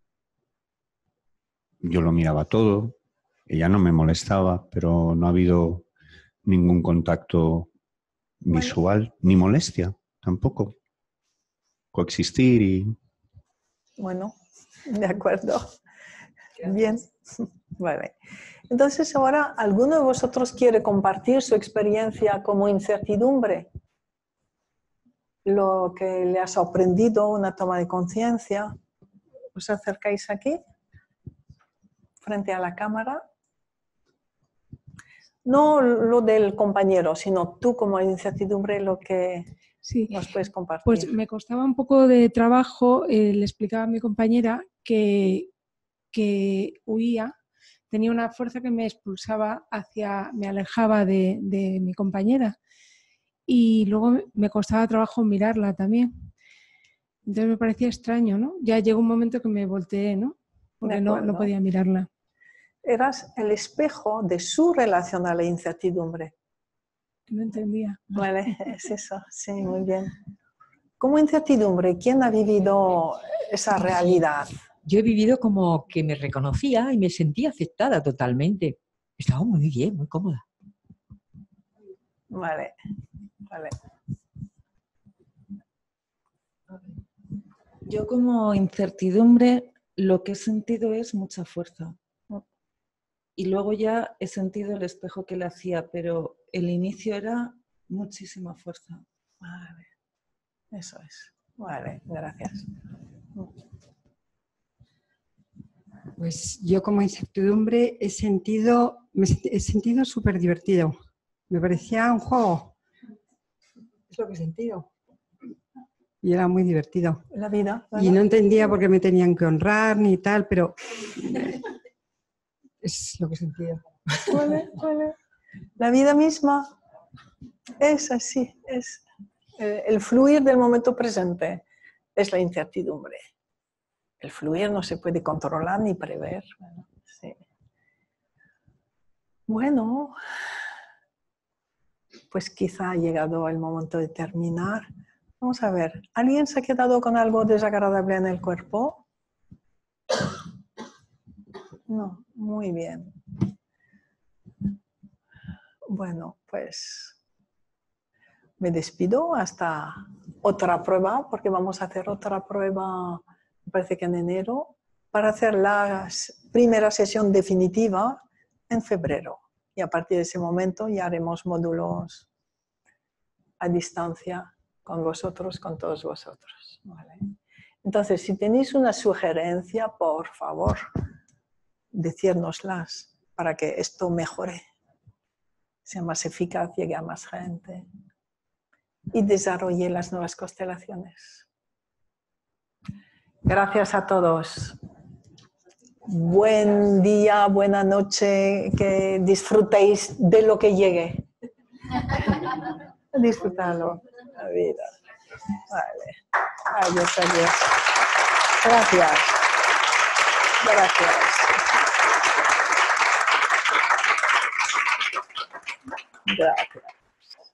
Yo lo miraba todo. Ella no me molestaba, pero no ha habido ningún contacto visual, ni molestia tampoco. Coexistir y... Bueno, de acuerdo. Bien. Vale. Entonces ahora, ¿alguno de vosotros quiere compartir su experiencia como incertidumbre? Lo que le ha sorprendido, una toma de conciencia. ¿Os acercáis aquí? Frente a la cámara. No lo del compañero, sino tú como incertidumbre lo que nos puedes compartir. Pues me costaba un poco de trabajo, le explicaba a mi compañera que huía, tenía una fuerza que me expulsaba me alejaba de mi compañera y luego me costaba trabajo mirarla también. Entonces me parecía extraño, ¿no? Ya llegó un momento que me volteé, ¿no? Porque no podía mirarla. Eras el espejo de su relación a la incertidumbre. No entendía. Vale, es eso, sí, muy bien. Como incertidumbre, ¿quién ha vivido esa realidad? Yo he vivido como que me reconocía y me sentía aceptada totalmente. Estaba muy bien, muy cómoda. Vale, vale. Yo como incertidumbre lo que he sentido es mucha fuerza. Y luego ya he sentido el espejo que le hacía, pero el inicio era muchísima fuerza. Vale, eso es. Vale, gracias. Pues yo como incertidumbre he sentido súper divertido. Me parecía un juego. Es lo que he sentido. Y era muy divertido. La vida. ¿verdad? Y no entendía por qué me tenían que honrar ni tal, pero es lo que he sentido. Vale, vale. La vida misma es así, es el fluir del momento presente, es la incertidumbre. El fluir no se puede controlar ni prever. Bueno, sí. Bueno, pues quizá ha llegado el momento de terminar. Vamos a ver, ¿alguien se ha quedado con algo desagradable en el cuerpo? No, muy bien. Bueno, pues me despido hasta otra prueba, porque vamos a hacer otra prueba, me parece que en enero, para hacer la primera sesión definitiva en febrero. Y a partir de ese momento ya haremos módulos a distancia con vosotros, con todos vosotros. ¿Vale? Entonces, si tenéis una sugerencia, por favor, decírnoslas para que esto mejore, sea más eficaz, llegue a más gente y desarrolle las nuevas constelaciones. Gracias a todos. Buen día, buena noche, que disfrutéis de lo que llegue. Disfrutando la vida. Vale. Adiós, adiós. Gracias. Gracias. Gracias.